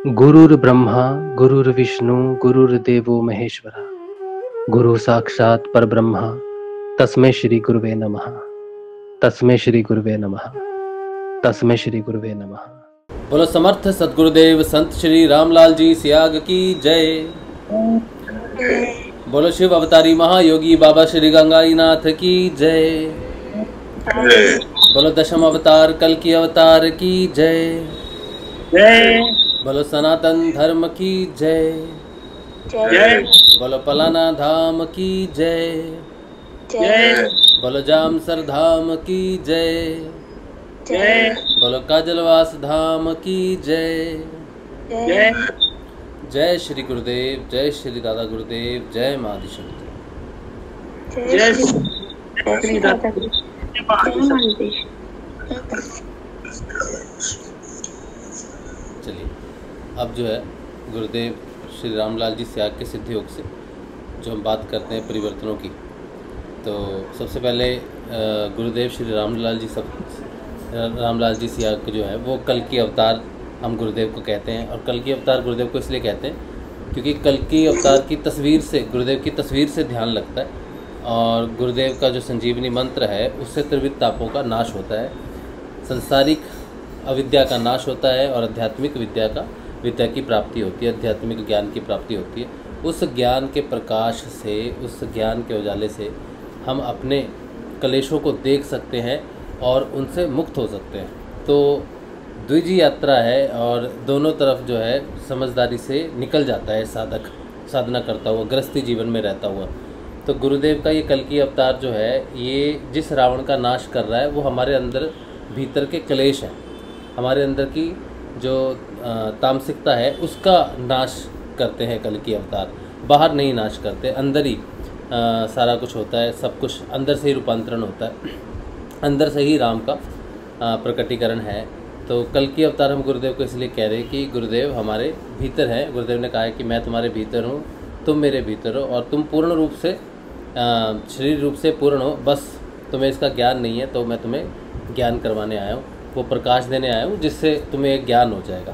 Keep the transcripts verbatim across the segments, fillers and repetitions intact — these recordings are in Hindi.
गुरुर्ब्रह्मा गुरुर्विष्णु गुरुर्देवो महेश्वरा गुरु साक्षात् परब्रह्मा तस्मै श्री गुरुवे नमः तस्मै श्री गुरुवे नमः तस्मै श्री गुरुवे नमः। बोलो समर्थ सतगुरुदेव संत श्री रामलाल जी सियाग की जय। बोलो शिव अवतारी महायोगी बाबा श्री गंगाईनाथ की जय। बोलो दशम अवतार कल की अवतार की जय। बोलो सनातन धर्म की जय। जय। बोलो पलाना धाम की जय। जय। बोलो जामसर धाम की जय। जय। बोलो काजलवास धाम की जय। जय। जय श्री गुरुदेव, जय श्री दादा गुरुदेव, जय माँ आदिशक्ति। जय श्री दादा चलिए अब जो है गुरुदेव श्री रामलाल जी सियाग के सिद्ध योग से जो हम बात करते हैं परिवर्तनों की, तो सबसे पहले गुरुदेव श्री रामलाल जी सब रामलाल जी सियाग जो है वो कल की अवतार हम गुरुदेव को कहते हैं। और कल की अवतार गुरुदेव को इसलिए कहते हैं क्योंकि कल की अवतार की तस्वीर से, गुरुदेव की तस्वीर से ध्यान लगता है और गुरुदेव का जो संजीवनी मंत्र है उससे त्रिविध तापों का नाश होता है, संसारिक अविद्या का नाश होता है और आध्यात्मिक विद्या का विद्या की प्राप्ति होती है, आध्यात्मिक ज्ञान की प्राप्ति होती है। उस ज्ञान के प्रकाश से, उस ज्ञान के उजाले से हम अपने कलेशों को देख सकते हैं और उनसे मुक्त हो सकते हैं। तो द्विजी यात्रा है और दोनों तरफ जो है समझदारी से निकल जाता है साधक, साधना करता हुआ, गृहस्थी जीवन में रहता हुआ। तो गुरुदेव का ये कल की अवतार जो है ये जिस रावण का नाश कर रहा है वो हमारे अंदर भीतर के क्लेश हैं, हमारे अंदर की जो तामसिकता है उसका नाश करते हैं कल की अवतार। बाहर नहीं नाश करते, अंदर ही आ, सारा कुछ होता है, सब कुछ अंदर से ही रूपांतरण होता है, अंदर से ही राम का प्रकटीकरण है। तो कल की अवतार हम गुरुदेव को इसलिए कह रहे हैं कि गुरुदेव हमारे भीतर हैं। गुरुदेव ने कहा है कि मैं तुम्हारे भीतर हूँ, तुम मेरे भीतर हो और तुम पूर्ण रूप से शरीर रूप से पूर्ण हो, बस तुम्हें इसका ज्ञान नहीं है तो मैं तुम्हें ज्ञान करवाने आया हूँ, वो प्रकाश देने आया हूँ जिससे तुम्हें एक ज्ञान हो जाएगा।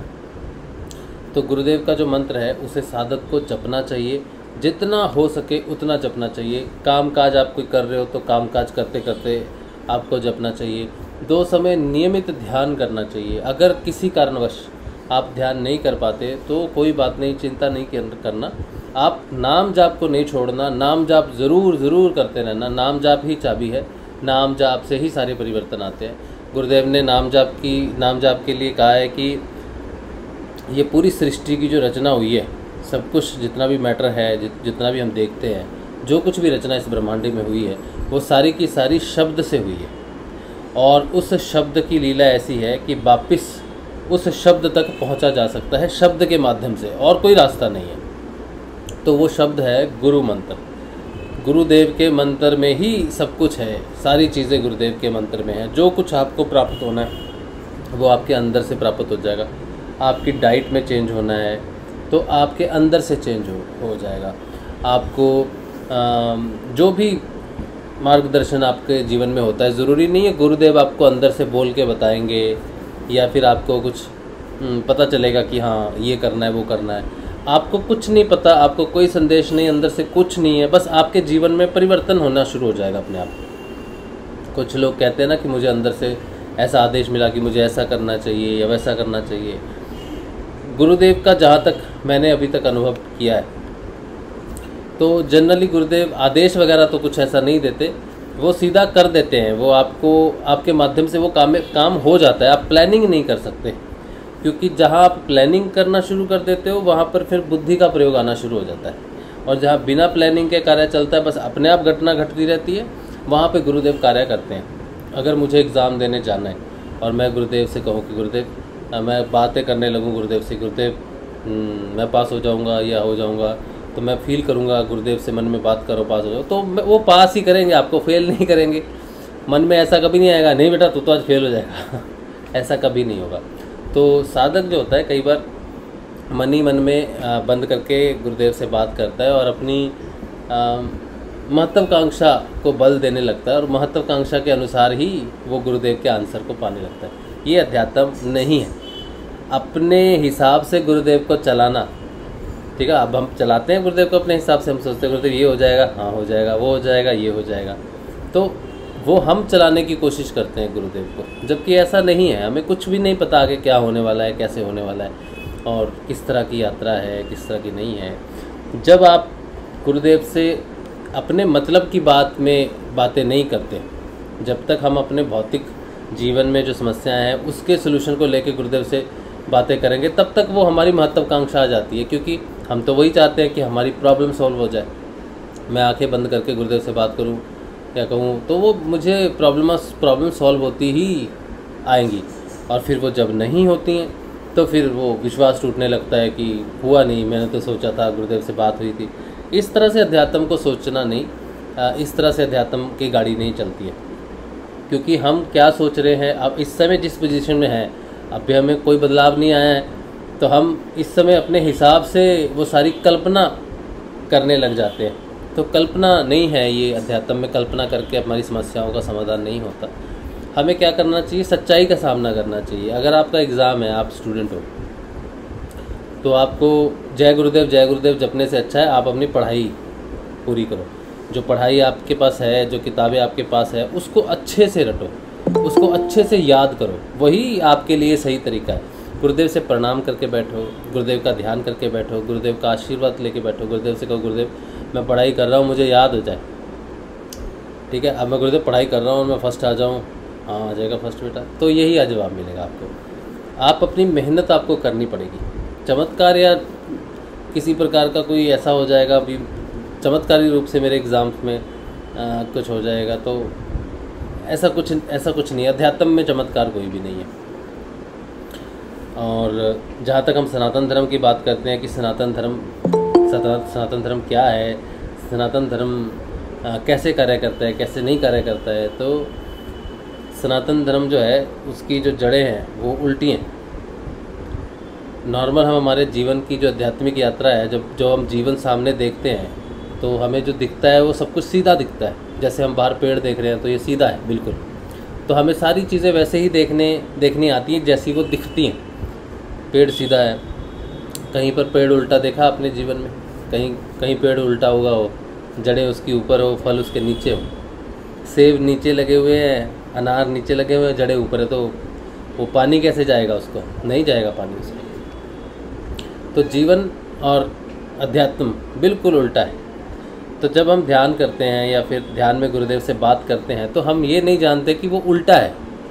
तो गुरुदेव का जो मंत्र है उसे साधक को जपना चाहिए, जितना हो सके उतना जपना चाहिए। काम काज आप कोई कर रहे हो तो काम काज करते करते आपको जपना चाहिए। दो समय नियमित ध्यान करना चाहिए। अगर किसी कारणवश आप ध्यान नहीं कर पाते तो कोई बात नहीं, चिंता नहीं करना, आप नाम जाप को नहीं छोड़ना, नाम जाप ज़रूर ज़रूर करते रहना। नाम जाप ही चाबी है, नाम जाप से ही सारे परिवर्तन आते हैं। गुरुदेव ने नाम जाप की नाम जाप के लिए कहा है कि ये पूरी सृष्टि की जो रचना हुई है, सब कुछ जितना भी मैटर है, जित, जितना भी हम देखते हैं, जो कुछ भी रचना इस ब्रह्मांड में हुई है वो सारी की सारी शब्द से हुई है। और उस शब्द की लीला ऐसी है कि वापिस उस शब्द तक पहुंचा जा सकता है शब्द के माध्यम से, और कोई रास्ता नहीं है। तो वो शब्द है गुरु मंत्र। गुरुदेव के मंत्र में ही सब कुछ है, सारी चीज़ें गुरुदेव के मंत्र में है। जो कुछ आपको प्राप्त होना है वो आपके अंदर से प्राप्त हो जाएगा। आपकी डाइट में चेंज होना है तो आपके अंदर से चेंज हो, हो जाएगा। आपको आ, जो भी मार्गदर्शन आपके जीवन में होता है, ज़रूरी नहीं है गुरुदेव आपको अंदर से बोल के बताएंगे या फिर आपको कुछ पता चलेगा कि हाँ ये करना है वो करना है। आपको कुछ नहीं पता, आपको कोई संदेश नहीं, अंदर से कुछ नहीं है, बस आपके जीवन में परिवर्तन होना शुरू हो जाएगा अपने आप। कुछ लोग कहते हैं ना कि मुझे अंदर से ऐसा आदेश मिला कि मुझे ऐसा करना चाहिए या वैसा करना चाहिए। गुरुदेव का जहाँ तक मैंने अभी तक अनुभव किया है तो जनरली गुरुदेव आदेश वगैरह तो कुछ ऐसा नहीं देते, वो सीधा कर देते हैं। वो आपको, आपके माध्यम से वो काम काम हो जाता है। आप प्लानिंग नहीं कर सकते क्योंकि जहाँ आप प्लानिंग करना शुरू कर देते हो वहाँ पर फिर बुद्धि का प्रयोग आना शुरू हो जाता है। और जहाँ बिना प्लानिंग के कार्य चलता है, बस अपने आप घटना घटती रहती है, वहाँ पे गुरुदेव कार्य करते हैं। अगर मुझे एग्ज़ाम देने जाना है और मैं गुरुदेव से कहूँ कि गुरुदेव मैं बातें करने लगूँ गुरुदेव से, गुरुदेव मैं पास हो जाऊँगा या हो जाऊँगा, तो मैं फील करूँगा गुरुदेव से मन में बात करो पास हो जाओ, तो वो पास ही करेंगे, आपको फेल नहीं करेंगे। मन में ऐसा कभी नहीं आएगा नहीं बेटा तू तो आज फेल हो जाएगा ऐसा कभी नहीं होगा। तो साधक जो होता है कई बार मन ही मन में बंद करके गुरुदेव से बात करता है और अपनी महत्वाकांक्षा को बल देने लगता है और महत्वाकांक्षा के अनुसार ही वो गुरुदेव के आंसर को पाने लगता है। ये अध्यात्म नहीं है। अपने हिसाब से गुरुदेव को चलाना, ठीक है। अब हम चलाते हैं गुरुदेव को अपने हिसाब से, हम सोचते हैं गुरुदेव ये हो जाएगा, हाँ हो जाएगा, वो हो जाएगा, ये हो जाएगा, तो वो हम चलाने की कोशिश करते हैं गुरुदेव को, जबकि ऐसा नहीं है। हमें कुछ भी नहीं पता आगे क्या होने वाला है, कैसे होने वाला है और किस तरह की यात्रा है, किस तरह की नहीं है। जब आप गुरुदेव से अपने मतलब की बात में बातें नहीं करते, जब तक हम अपने भौतिक जीवन में जो समस्याएं हैं उसके सोल्यूशन को लेकर गुरुदेव से बातें करेंगे, तब तक वो हमारी महत्वाकांक्षा आ जाती है, क्योंकि हम तो वही चाहते हैं कि हमारी प्रॉब्लम सॉल्व हो जाए। मैं आंखें बंद करके गुरुदेव से बात करूं, क्या कहूं, तो वो मुझे प्रॉब्लम प्रॉब्लम सॉल्व होती ही आएंगी, और फिर वो जब नहीं होती हैं तो फिर वो विश्वास टूटने लगता है कि हुआ नहीं, मैंने तो सोचा था, गुरुदेव से बात हुई थी। इस तरह से अध्यात्म को सोचना नहीं, इस तरह से अध्यात्म की गाड़ी नहीं चलती है, क्योंकि हम क्या सोच रहे हैं। अब इस समय जिस पोजीशन में हैं, अभी हमें कोई बदलाव नहीं आया है, तो हम इस समय अपने हिसाब से वो सारी कल्पना करने लग जाते हैं। तो कल्पना नहीं है ये, अध्यात्म में कल्पना करके हमारी समस्याओं का समाधान नहीं होता। हमें क्या करना चाहिए, सच्चाई का सामना करना चाहिए। अगर आपका एग्ज़ाम है, आप स्टूडेंट हो, तो आपको जय गुरुदेव जय गुरुदेव जपने से अच्छा है आप अपनी पढ़ाई पूरी करो। जो पढ़ाई आपके पास है, जो किताबें आपके पास है, उसको अच्छे से रटो, उसको अच्छे से याद करो, वही आपके लिए सही तरीका है। गुरुदेव से प्रणाम करके बैठो, गुरुदेव का ध्यान करके बैठो, गुरुदेव का आशीर्वाद लेके बैठो। गुरुदेव से कहो गुरुदेव मैं पढ़ाई कर रहा हूँ, मुझे याद हो जाए, ठीक है। अब मैं गुरुदेव पढ़ाई कर रहा हूँ और मैं फर्स्ट आ जाऊँ, हाँ आ जाएगा फर्स्ट बेटा, तो यही जवाब मिलेगा आपको। आप अपनी मेहनत आपको करनी पड़ेगी। चमत्कार या किसी प्रकार का कोई ऐसा हो जाएगा, अभी चमत्कारी रूप से मेरे एग्ज़ाम्स में आ, कुछ हो जाएगा, तो ऐसा कुछ ऐसा कुछ नहीं है। अध्यात्म में चमत्कार कोई भी नहीं है। और जहाँ तक हम सनातन धर्म की बात करते हैं कि सनातन धर्म सनातन धर्म क्या है, सनातन धर्म आ, कैसे कार्य करता है, कैसे नहीं कार्य करता है, तो सनातन धर्म जो है उसकी जो जड़ें हैं वो उल्टी हैं। नॉर्मल हम हमारे जीवन की जो आध्यात्मिक यात्रा है, जब जो हम जीवन सामने देखते हैं तो हमें जो दिखता है वो सब कुछ सीधा दिखता है। जैसे हम बाहर पेड़ देख रहे हैं तो ये सीधा है बिल्कुल, तो हमें सारी चीज़ें वैसे ही देखने देखनी आती हैं जैसी वो दिखती हैं। पेड़ सीधा है, कहीं पर पेड़ उल्टा देखा अपने जीवन में, कहीं कहीं पेड़ उल्टा होगा, हो जड़ें उसके ऊपर हो, फल उसके नीचे हो। सेब नीचे लगे हुए हैं, अनार नीचे लगे हुए हैं, जड़ें ऊपर है, तो वो पानी कैसे जाएगा, उसको नहीं जाएगा पानी उसको। तो जीवन और अध्यात्म बिल्कुल उल्टा है। तो जब हम ध्यान करते हैं या फिर ध्यान में गुरुदेव से बात करते हैं तो हम ये नहीं जानते कि वो उल्टा है।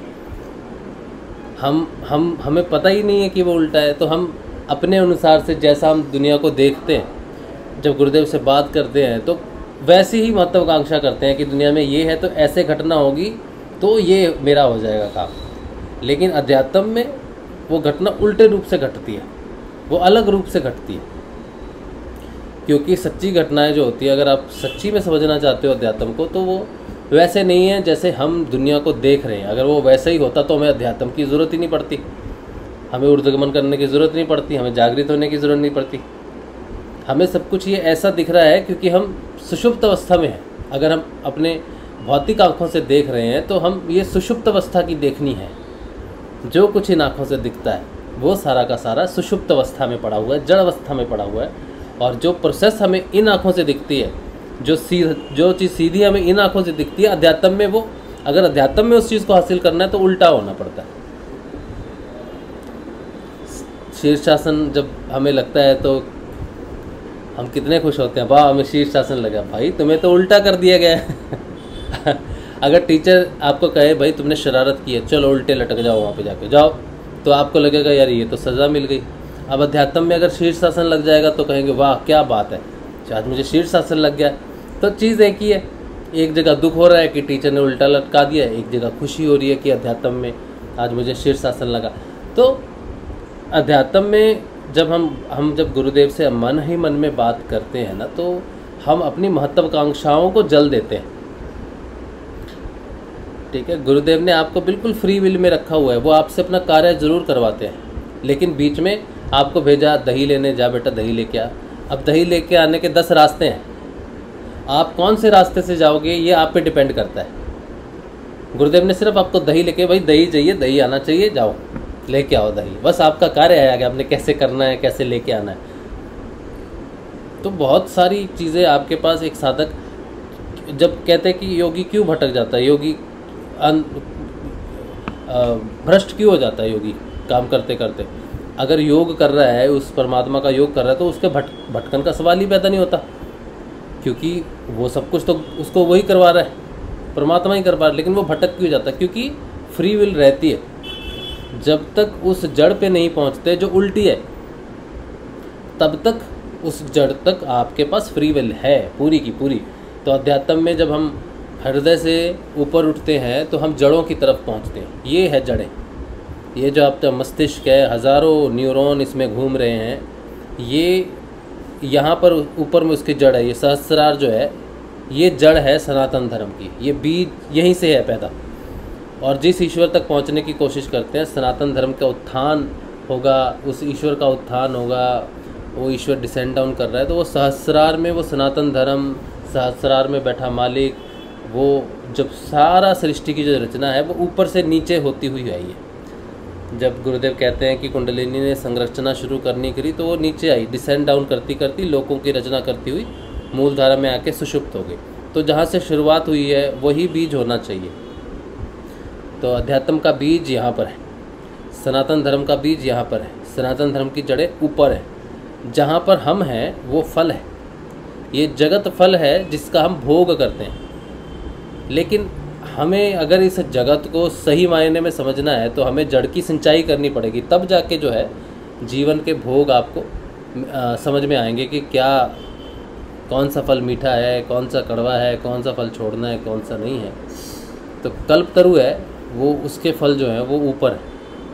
हम हम हमें पता ही नहीं है कि वो उल्टा है, तो हम अपने अनुसार से जैसा हम दुनिया को देखते हैं, जब गुरुदेव से बात करते हैं तो वैसी ही महत्वाकांक्षा करते हैं कि दुनिया में ये है तो ऐसे घटना होगी तो ये मेरा हो जाएगा काम। लेकिन अध्यात्म में वो घटना उल्टे रूप से घटती है, वो अलग रूप से घटती है। क्योंकि सच्ची घटनाएं जो होती है, अगर आप सच्ची में समझना चाहते हो अध्यात्म को, तो वो वैसे नहीं है जैसे हम दुनिया को देख रहे हैं। अगर वो वैसे ही होता तो हमें अध्यात्म की ज़रूरत ही नहीं पड़ती, हमें ऊर्ध्वगमन करने की ज़रूरत नहीं पड़ती, हमें जागृत होने की ज़रूरत नहीं पड़ती। हमें सब कुछ ये ऐसा दिख रहा है क्योंकि हम सुषुप्त अवस्था में हैं। अगर हम अपने भौतिक आँखों से देख रहे हैं तो हम ये सुषुप्त अवस्था की देखनी है। जो कुछ इन आँखों से दिखता है वो सारा का सारा सुषुप्त अवस्था में पड़ा हुआ है, जड़ अवस्था में पड़ा हुआ है। और जो प्रोसेस हमें इन आँखों से दिखती है, जो सीध जो चीज़ सीधी हमें इन आँखों से दिखती है, अध्यात्म में वो, अगर अध्यात्म में उस चीज़ को हासिल करना है तो उल्टा होना पड़ता है। शीर्षासन जब हमें लगता है तो हम कितने खुश होते हैं, वाह हमें शीर्षासन लगा। भाई तुम्हें तो उल्टा कर दिया गया है। अगर टीचर आपको कहे भाई तुमने शरारत की है, चलो उल्टे लटक जाओ, वहाँ पे जाके जाओ, तो आपको लगेगा यार ये तो सज़ा मिल गई। अब अध्यात्म में अगर शीर्षासन लग जाएगा तो कहेंगे वाह क्या बात है, आज मुझे शीर्षासन लग गया। तो चीज़ एक ही है, एक जगह दुख हो रहा है कि टीचर ने उल्टा लटका दिया, एक जगह खुशी हो रही है कि अध्यात्म में आज मुझे शीर्षासन लगा। तो अध्यात्म में जब हम हम जब गुरुदेव से मन ही मन में बात करते हैं ना, तो हम अपनी महत्वाकांक्षाओं को जल देते हैं। ठीक है, गुरुदेव ने आपको बिल्कुल फ्री विल में रखा हुआ है, वो आपसे अपना कार्य जरूर करवाते हैं, लेकिन बीच में आपको भेजा दही लेने, जा बेटा दही लेके आ। अब दही लेके आने के दस रास्ते हैं, आप कौन से रास्ते से जाओगे ये आप पे डिपेंड करता है। गुरुदेव ने सिर्फ आपको दही लेके, भाई दही चाहिए, दही आना चाहिए, जाओ, लेके आओ दही, बस आपका कार्य है आगे आपने कैसे करना है, कैसे लेके आना है। तो बहुत सारी चीज़ें आपके पास एक साधक, जब कहते हैं कि योगी क्यों भटक जाता है, योगी भ्रष्ट क्यों हो जाता है योगी काम करते करते, अगर योग कर रहा है, उस परमात्मा का योग कर रहा है, तो उसके भट भटकन का सवाल ही पैदा नहीं होता, क्योंकि वो सब कुछ तो उसको वही करवा रहा है, परमात्मा ही करवा रहा है। लेकिन वो भटक क्यों जाता है? क्योंकि फ्री विल रहती है। जब तक उस जड़ पे नहीं पहुंचते जो उल्टी है, तब तक उस जड़ तक आपके पास फ्री विल है पूरी की पूरी। तो अध्यात्म में जब हम हृदय से ऊपर उठते हैं तो हम जड़ों की तरफ पहुंचते हैं। ये है जड़ें, ये जो आपका मस्तिष्क है, हज़ारों न्यूरॉन इसमें घूम रहे हैं, ये यहाँ पर ऊपर में उसकी जड़ है। ये सहस्रार जो है, ये जड़ है सनातन धर्म की, ये बीज यहीं से है पैदा। और जिस ईश्वर तक पहुँचने की कोशिश करते हैं, सनातन धर्म का उत्थान होगा, उस ईश्वर का उत्थान होगा, वो ईश्वर डिसेंड डाउन कर रहा है, तो वो सहस्रार में, वो सनातन धर्म सहस्रार में बैठा मालिक, वो जब सारा सृष्टि की जो रचना है वो ऊपर से नीचे होती हुई आई है। जब गुरुदेव कहते हैं कि कुंडलिनी ने संरचना शुरू करनी करी, तो वो नीचे आई, डिसेंड डाउन करती करती लोगों की रचना करती हुई मूल धारा में आके सुषुप्त हो गई। तो जहाँ से शुरुआत हुई है वही बीज होना चाहिए। तो अध्यात्म का बीज यहाँ पर है, सनातन धर्म का बीज यहाँ पर है, सनातन धर्म की जड़ें ऊपर है। जहाँ पर हम हैं वो फल है, ये जगत फल है जिसका हम भोग करते हैं। लेकिन हमें अगर इस जगत को सही मायने में समझना है तो हमें जड़ की सिंचाई करनी पड़ेगी, तब जाके जो है जीवन के भोग आपको आ, समझ में आएंगे कि क्या, कौन सा फल मीठा है, कौन सा कड़वा है, कौन सा फल छोड़ना है, कौन सा नहीं है। तो कल्पतरु है वो, उसके फल जो हैं वो ऊपर है,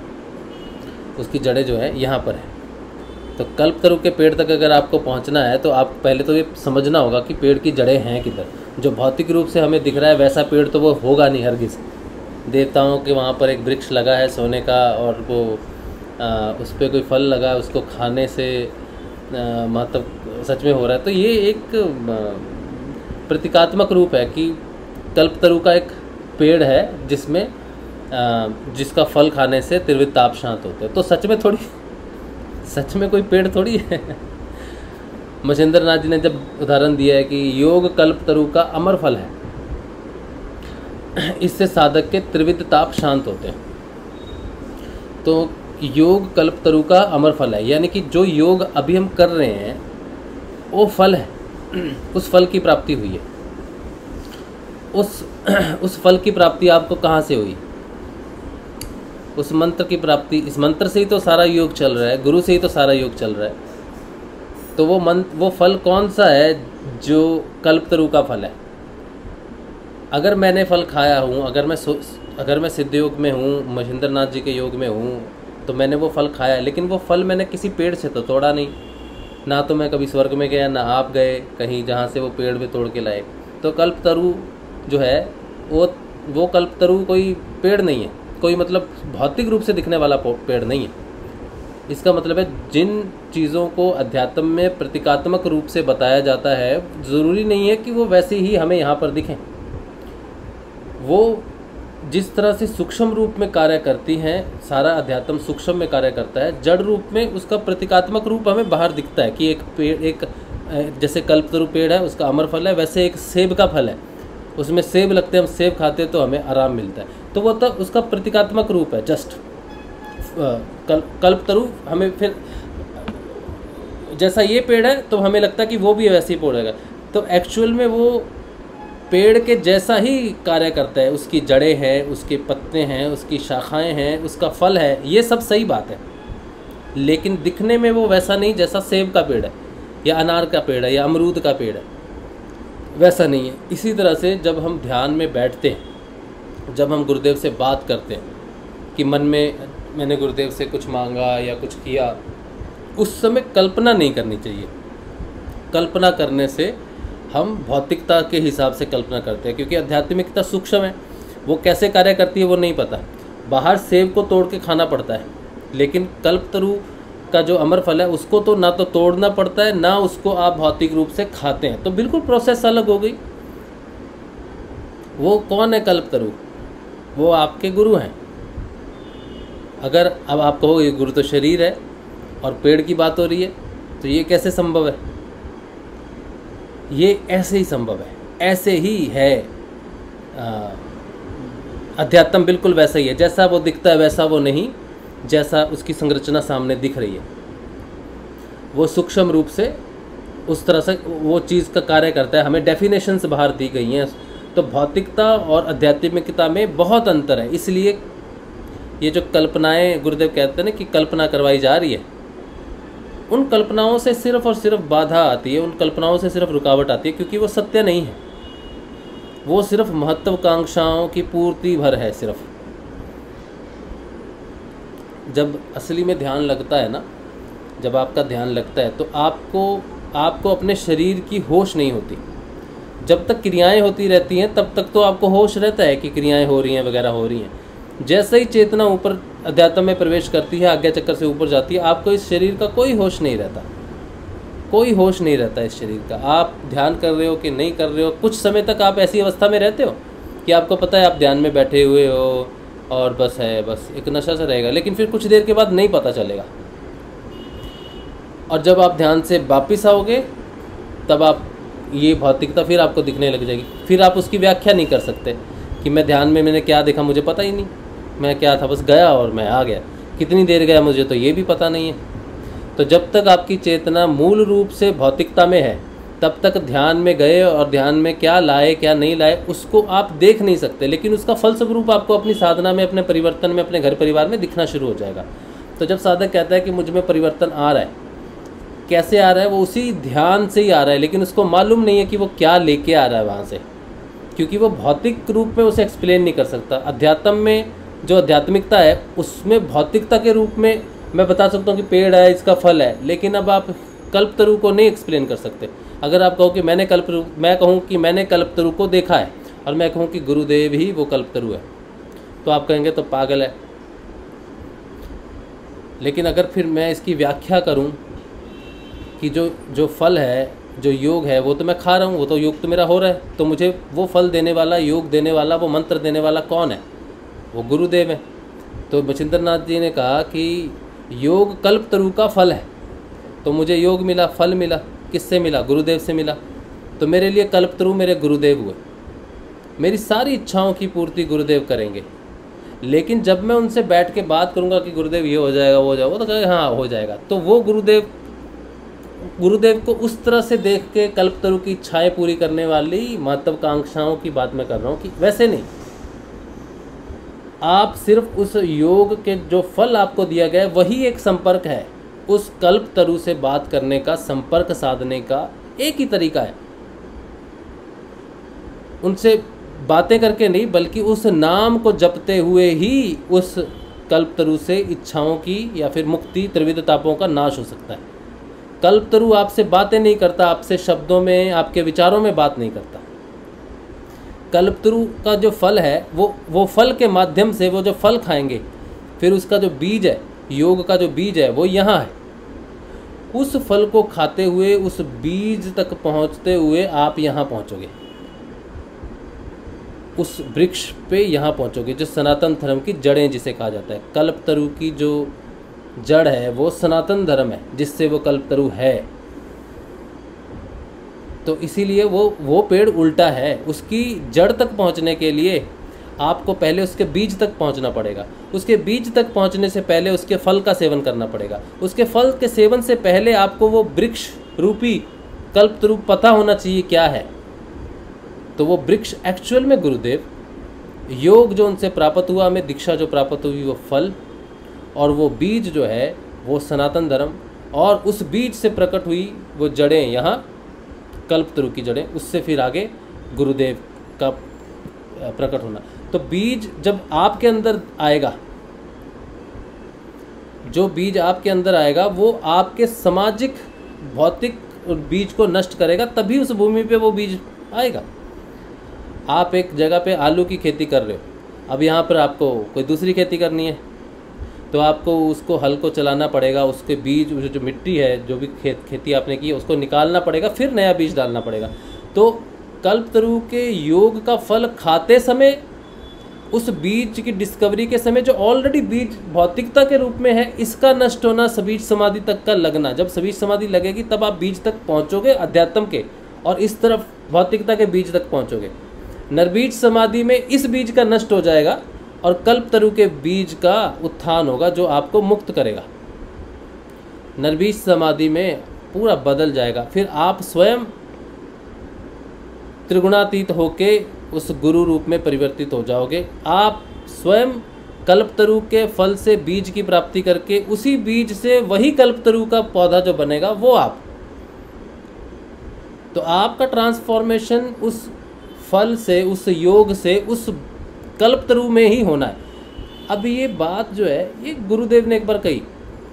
उसकी जड़ें जो है यहाँ पर है। तो कल्पतरु के पेड़ तक अगर आपको पहुँचना है तो आप पहले तो ये समझना होगा कि पेड़ की जड़ें हैं किधर। जो भौतिक रूप से हमें दिख रहा है वैसा पेड़ तो वो होगा नहीं हरगिज़। देवताओं के वहाँ पर एक वृक्ष लगा है सोने का, और वो आ, उस पर कोई फल लगा है, उसको खाने से मतलब सच में हो रहा है। तो ये एक प्रतीकात्मक रूप है कि कल्पतरु का एक पेड़ है जिसमें आ, जिसका फल खाने से त्रिविध ताप शांत होते हैं। तो सच में थोड़ी, सच में कोई पेड़ थोड़ी है। महेंद्र नाथ जी ने जब उदाहरण दिया है कि योग कल्पतरु का अमर फल है, इससे साधक के त्रिविध ताप शांत होते हैं। तो योग कल्पतरु का अमर फल है, यानी कि जो योग अभी हम कर रहे हैं वो फल है, उस फल की प्राप्ति हुई है। उस उस फल की प्राप्ति आपको कहाँ से हुई? उस मंत्र की प्राप्ति, इस मंत्र से ही तो सारा योग चल रहा है, गुरु से ही तो सारा योग चल रहा है। तो वो मंत्र, वो फल कौन सा है जो कल्पतरु का फल है? अगर मैंने फल खाया हूँ, अगर मैं अगर मैं सिद्ध योग में हूँ, महेंद्र नाथ जी के योग में हूँ, तो मैंने वो फल खाया है, लेकिन वो फल मैंने किसी पेड़ से तो तोड़ा नहीं। ना तो मैं कभी स्वर्ग में गया, ना आप गए कहीं जहाँ से वो पेड़ पे तोड़ के लाए। तो कल्पतरु जो है वो वो कल्पतरु कोई पेड़ नहीं है, कोई मतलब भौतिक रूप से दिखने वाला पेड़ नहीं है। इसका मतलब है जिन चीज़ों को अध्यात्म में प्रतीकात्मक रूप से बताया जाता है, ज़रूरी नहीं है कि वो वैसे ही हमें यहाँ पर दिखें। वो जिस तरह से सूक्ष्म रूप में कार्य करती हैं, सारा अध्यात्म सूक्ष्म में कार्य करता है, जड़ रूप में उसका प्रतीकात्मक रूप हमें बाहर दिखता है कि एक पेड़, एक जैसे कल्पतरु पेड़ है उसका अमर फल है, वैसे एक सेब का फल है, उसमें सेब लगते हैं, हम सेब खाते हैं तो हमें आराम मिलता है। तो वो तो उसका प्रतीकात्मक रूप है जस्ट। कल कल्पतरु हमें फिर जैसा ये पेड़ है तो हमें लगता है कि वो भी वैसे ही पड़ेगा, तो एक्चुअल में वो पेड़ के जैसा ही कार्य करता है। उसकी जड़ें हैं, उसके पत्ते हैं, उसकी शाखाएं हैं, उसका फल है, ये सब सही बात है, लेकिन दिखने में वो वैसा नहीं जैसा सेब का पेड़ है या अनार का पेड़ है या अमरूद का पेड़ है, वैसा नहीं है। इसी तरह से जब हम ध्यान में बैठते हैं, जब हम गुरुदेव से बात करते हैं कि मन में मैंने गुरुदेव से कुछ मांगा या कुछ किया, उस समय कल्पना नहीं करनी चाहिए। कल्पना करने से हम भौतिकता के हिसाब से कल्पना करते हैं, क्योंकि आध्यात्मिकता सूक्ष्म है, वो कैसे कार्य करती है वो नहीं पता। बाहर सेब को तोड़ के खाना पड़ता है, लेकिन कल्पतरु का जो अमर फल है उसको तो ना तो तोड़ना पड़ता है, ना उसको आप भौतिक रूप से खाते हैं, तो बिल्कुल प्रोसेस अलग हो गई। वो कौन है कल्पतरु? वो आपके गुरु हैं। अगर अब आप कहो ये गुरु तो शरीर है और पेड़ की बात हो रही है, तो ये कैसे संभव है? ये ऐसे ही संभव है, ऐसे ही है। अध्यात्म बिल्कुल वैसा ही है, जैसा वो दिखता है वैसा वो नहीं, जैसा उसकी संरचना सामने दिख रही है वो सूक्ष्म रूप से उस तरह से वो चीज़ का कार्य करता है। हमें डेफिनेशंस बाहर दी गई हैं, तो भौतिकता और आध्यात्मिकता में बहुत अंतर है। इसलिए ये जो कल्पनाएं गुरुदेव कहते हैं ना कि कल्पना करवाई जा रही है, उन कल्पनाओं से सिर्फ और सिर्फ बाधा आती है, उन कल्पनाओं से सिर्फ रुकावट आती है, क्योंकि वो सत्य नहीं है, वो सिर्फ महत्वाकांक्षाओं की पूर्ति भर है। सिर्फ जब असली में ध्यान लगता है ना, जब आपका ध्यान लगता है तो आपको आपको अपने शरीर की होश नहीं होती। जब तक क्रियाएं होती रहती हैं तब तक तो आपको होश रहता है कि क्रियाएं हो रही हैं वगैरह हो रही हैं। जैसे ही चेतना ऊपर अध्यात्म में प्रवेश करती है, आज्ञा चक्कर से ऊपर जाती है, आपको इस शरीर का कोई होश नहीं रहता, कोई होश नहीं रहता इस शरीर का। आप ध्यान कर रहे हो कि नहीं कर रहे हो, कुछ समय तक आप ऐसी अवस्था में रहते हो कि आपको पता है आप ध्यान में बैठे हुए हो और बस है, बस एक नशा सा रहेगा, लेकिन फिर कुछ देर के बाद नहीं पता चलेगा। और जब आप ध्यान से वापिस आओगे तब आप ये भौतिकता फिर आपको दिखने लग जाएगी। फिर आप उसकी व्याख्या नहीं कर सकते कि मैं ध्यान में मैंने क्या देखा, मुझे पता ही नहीं, मैं क्या था, बस गया और मैं आ गया। कितनी देर गया मुझे तो ये भी पता नहीं है। तो जब तक आपकी चेतना मूल रूप से भौतिकता में है तब तक ध्यान में गए और ध्यान में क्या लाए क्या नहीं लाए उसको आप देख नहीं सकते, लेकिन उसका फलस्वरूप आपको अपनी साधना में, अपने परिवर्तन में, अपने घर परिवार में दिखना शुरू हो जाएगा। तो जब साधक कहता है कि मुझ में परिवर्तन आ रहा है, कैसे आ रहा है? वो उसी ध्यान से ही आ रहा है, लेकिन उसको मालूम नहीं है कि वो क्या लेके आ रहा है वहाँ से, क्योंकि वो भौतिक रूप में उसे एक्सप्लेन नहीं कर सकता। अध्यात्म में जो आध्यात्मिकता है उसमें भौतिकता के रूप में मैं बता सकता हूँ कि पेड़ है, इसका फल है, लेकिन अब आप कल्पतरु को नहीं एक्सप्लेन कर सकते। अगर आप कहो कि मैंने कल्पतरु मैं कहूँ कि मैंने कल्पतरु को देखा है और मैं कहूँ कि गुरुदेव ही वो कल्पतरु है, तो आप कहेंगे तो पागल है। लेकिन अगर फिर मैं इसकी व्याख्या करूँ कि जो जो फल है, जो योग है, वो तो मैं खा रहा हूँ, वो तो योग तो मेरा हो रहा है, तो मुझे वो फल देने वाला, योग देने वाला, वो मंत्र देने वाला कौन है? वो गुरुदेव है। तो मच्छिंद्र नाथ जी ने कहा कि योग कल्पतरु का फल है, तो मुझे योग मिला, फल मिला, किससे मिला? गुरुदेव से मिला। तो मेरे लिए कल्पतरु मेरे गुरुदेव हुए, मेरी सारी इच्छाओं की पूर्ति गुरुदेव करेंगे। लेकिन जब मैं उनसे बैठ के बात करूँगा कि गुरुदेव ये हो जाएगा, वो हो जाएगा, वो तो कहेगा हाँ हो जाएगा, तो वो गुरुदेव गुरुदेव को उस तरह से देख के कल्पतरु की इच्छाएं पूरी करने वाली महत्वाकांक्षाओं की बात मैं कर रहा हूँ कि वैसे नहीं। आप सिर्फ उस योग के जो फल आपको दिया गया है वही एक संपर्क है, उस कल्पतरु से बात करने का, संपर्क साधने का एक ही तरीका है। उनसे बातें करके नहीं, बल्कि उस नाम को जपते हुए ही उस कल्पतरु से इच्छाओं की या फिर मुक्ति, त्रिविध तापों का नाश हो सकता है। कल्पतरु आपसे बातें नहीं करता, आपसे शब्दों में, आपके विचारों में बात नहीं करता। कल्पतरु का जो फल है वो वो फल के माध्यम से, वो जो फल खाएंगे, फिर उसका जो बीज है, योग का जो बीज है, वो यहाँ है। उस फल को खाते हुए, उस बीज तक पहुँचते हुए आप यहाँ पहुँचोगे, उस वृक्ष पे यहाँ पहुँचोगे, जो सनातन धर्म की जड़ें जिसे कहा जाता है। कल्पतरु की जो जड़ है वो सनातन धर्म है, जिससे वो कल्पतरु है। तो इसीलिए वो वो पेड़ उल्टा है। उसकी जड़ तक पहुंचने के लिए आपको पहले उसके बीज तक पहुंचना पड़ेगा। उसके बीज तक पहुंचने से पहले उसके फल का सेवन करना पड़ेगा। उसके फल के सेवन से पहले आपको वो वृक्ष रूपी कल्पतरु पता होना चाहिए क्या है। तो वो वृक्ष एक्चुअल में गुरुदेव, योग जो उनसे प्राप्त हुआ, हमें दीक्षा जो प्राप्त हुई वो फल, और वो बीज जो है वो सनातन धर्म, और उस बीज से प्रकट हुई वो जड़ें, यहाँ कल्पतरु की जड़ें, उससे फिर आगे गुरुदेव का प्रकट होना। तो बीज जब आपके अंदर आएगा, जो बीज आपके अंदर आएगा वो आपके सामाजिक भौतिक बीज को नष्ट करेगा, तभी उस भूमि पे वो बीज आएगा। आप एक जगह पे आलू की खेती कर रहे हो, अब यहाँ पर आपको कोई दूसरी खेती करनी है, तो आपको उसको हल को चलाना पड़ेगा, उसके बीज, जो मिट्टी है, जो भी खेत खेती आपने की है, उसको निकालना पड़ेगा, फिर नया बीज डालना पड़ेगा। तो कल्पतरु के योग का फल खाते समय उस बीज की डिस्कवरी के समय जो ऑलरेडी बीज भौतिकता के रूप में है, इसका नष्ट होना, सबीज समाधि तक का लगना। जब सबीज समाधि लगेगी तब आप बीज तक पहुंचोगे अध्यात्म के, और इस तरफ भौतिकता के बीज तक पहुंचोगे। निर्बीज समाधि में इस बीज का नष्ट हो जाएगा और कल्पतरु के बीज का उत्थान होगा जो आपको मुक्त करेगा। निर्बीज समाधि में पूरा बदल जाएगा, फिर आप स्वयं त्रिगुणातीत होके उस गुरु रूप में परिवर्तित हो जाओगे। आप स्वयं कल्पतरु के फल से बीज की प्राप्ति करके उसी बीज से वही कल्पतरु का पौधा जो बनेगा वो आप। तो आपका ट्रांसफॉर्मेशन उस फल से, उस योग से, उस कल्पतरु में ही होना है। अब ये बात जो है ये गुरुदेव ने एक बार कही।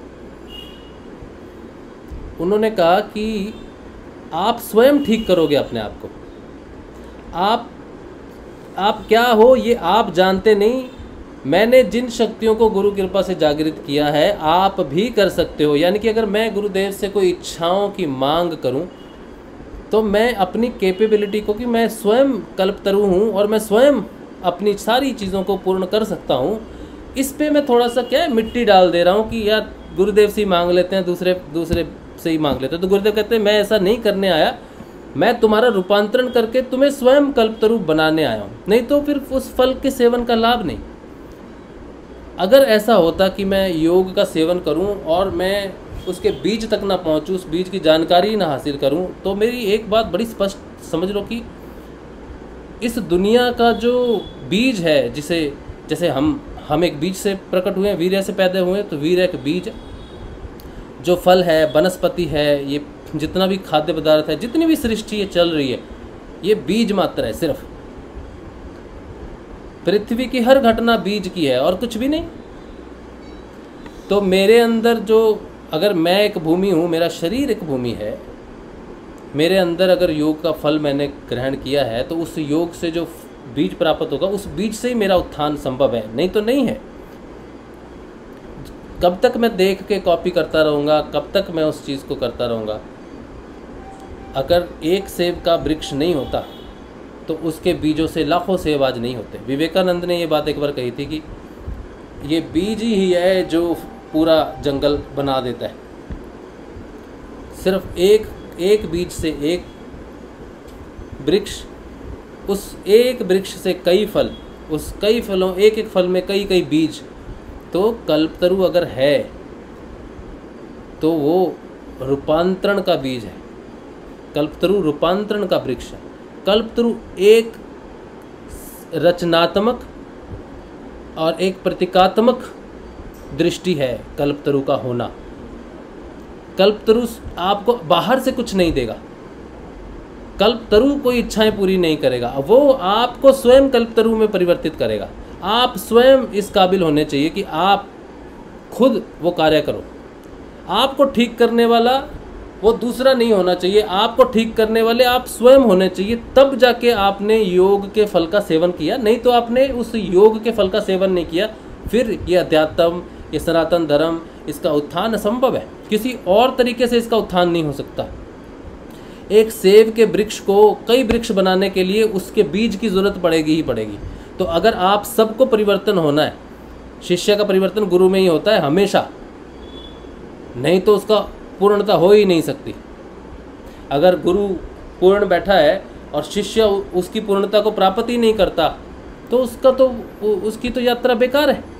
उन्होंने कहा कि आप स्वयं ठीक करोगे अपने आप को। आप आप क्या हो ये आप जानते नहीं। मैंने जिन शक्तियों को गुरु कृपा से जागृत किया है आप भी कर सकते हो। यानी कि अगर मैं गुरुदेव से कोई इच्छाओं की मांग करूं तो मैं अपनी कैपेबिलिटी को, कि मैं स्वयं कल्पतरु हूं और मैं स्वयं अपनी सारी चीज़ों को पूर्ण कर सकता हूं, इस पे मैं थोड़ा सा क्या है मिट्टी डाल दे रहा हूं कि यार गुरुदेव से ही मांग लेते हैं, दूसरे दूसरे से ही मांग लेते हैं। तो गुरुदेव कहते हैं मैं ऐसा नहीं करने आया, मैं तुम्हारा रूपांतरण करके तुम्हें स्वयं कल्पतरु बनाने आया हूँ। नहीं तो फिर उस फल के सेवन का लाभ नहीं। अगर ऐसा होता कि मैं योग का सेवन करूं और मैं उसके बीज तक ना पहुंचूं, उस बीज की जानकारी ना हासिल करूं, तो मेरी एक बात बड़ी स्पष्ट समझ लो कि इस दुनिया का जो बीज है, जिसे जैसे हम हम एक बीज से प्रकट हुए हैं, वीर्य से पैदा हुए, तो वीर्य एक बीज, जो फल है, वनस्पति है, ये जितना भी खाद्य पदार्थ है, जितनी भी सृष्टि ये चल रही है, ये बीज मात्र है। सिर्फ पृथ्वी की हर घटना बीज की है और कुछ भी नहीं। तो मेरे अंदर जो, अगर मैं एक भूमि हूँ, मेरा शरीर एक भूमि है, मेरे अंदर अगर योग का फल मैंने ग्रहण किया है तो उस योग से जो बीज प्राप्त होगा, उस बीज से ही मेरा उत्थान संभव है, नहीं तो नहीं है। कब तक मैं देख के कॉपी करता रहूँगा, कब तक मैं उस चीज़ को करता रहूँगा। अगर एक सेब का वृक्ष नहीं होता तो उसके बीजों से लाखों सेब आज नहीं होते। विवेकानंद ने ये बात एक बार कही थी कि ये बीज ही है जो पूरा जंगल बना देता है। सिर्फ एक एक बीज से एक वृक्ष, उस एक वृक्ष से कई फल, उस कई फलों, एक एक फल में कई कई बीज। तो कल्पतरु अगर है तो वो रूपांतरण का बीज है। कल्पतरु रूपांतरण का वृक्ष है। कल्पतरु एक रचनात्मक और एक प्रतीकात्मक दृष्टि है कल्पतरु का होना। कल्पतरु आपको बाहर से कुछ नहीं देगा। कल्पतरु कोई इच्छाएं पूरी नहीं करेगा, वो आपको स्वयं कल्पतरु में परिवर्तित करेगा। आप स्वयं इस काबिल होने चाहिए कि आप खुद वो कार्य करो। आपको ठीक करने वाला वो दूसरा नहीं होना चाहिए, आपको ठीक करने वाले आप स्वयं होने चाहिए। तब जाके आपने योग के फल का सेवन किया, नहीं तो आपने उस योग के फल का सेवन नहीं किया। फिर ये अध्यात्म, ये सनातन धर्म, इसका उत्थान असंभव है। किसी और तरीके से इसका उत्थान नहीं हो सकता। एक सेब के वृक्ष को कई वृक्ष बनाने के लिए उसके बीज की जरूरत पड़ेगी ही पड़ेगी। तो अगर आप सबको परिवर्तन होना है, शिष्य का परिवर्तन गुरु में ही होता है हमेशा, नहीं तो उसका पूर्णता हो ही नहीं सकती। अगर गुरु पूर्ण बैठा है और शिष्य उसकी पूर्णता को प्राप्त ही नहीं करता तो उसका तो उसकी तो यात्रा बेकार है।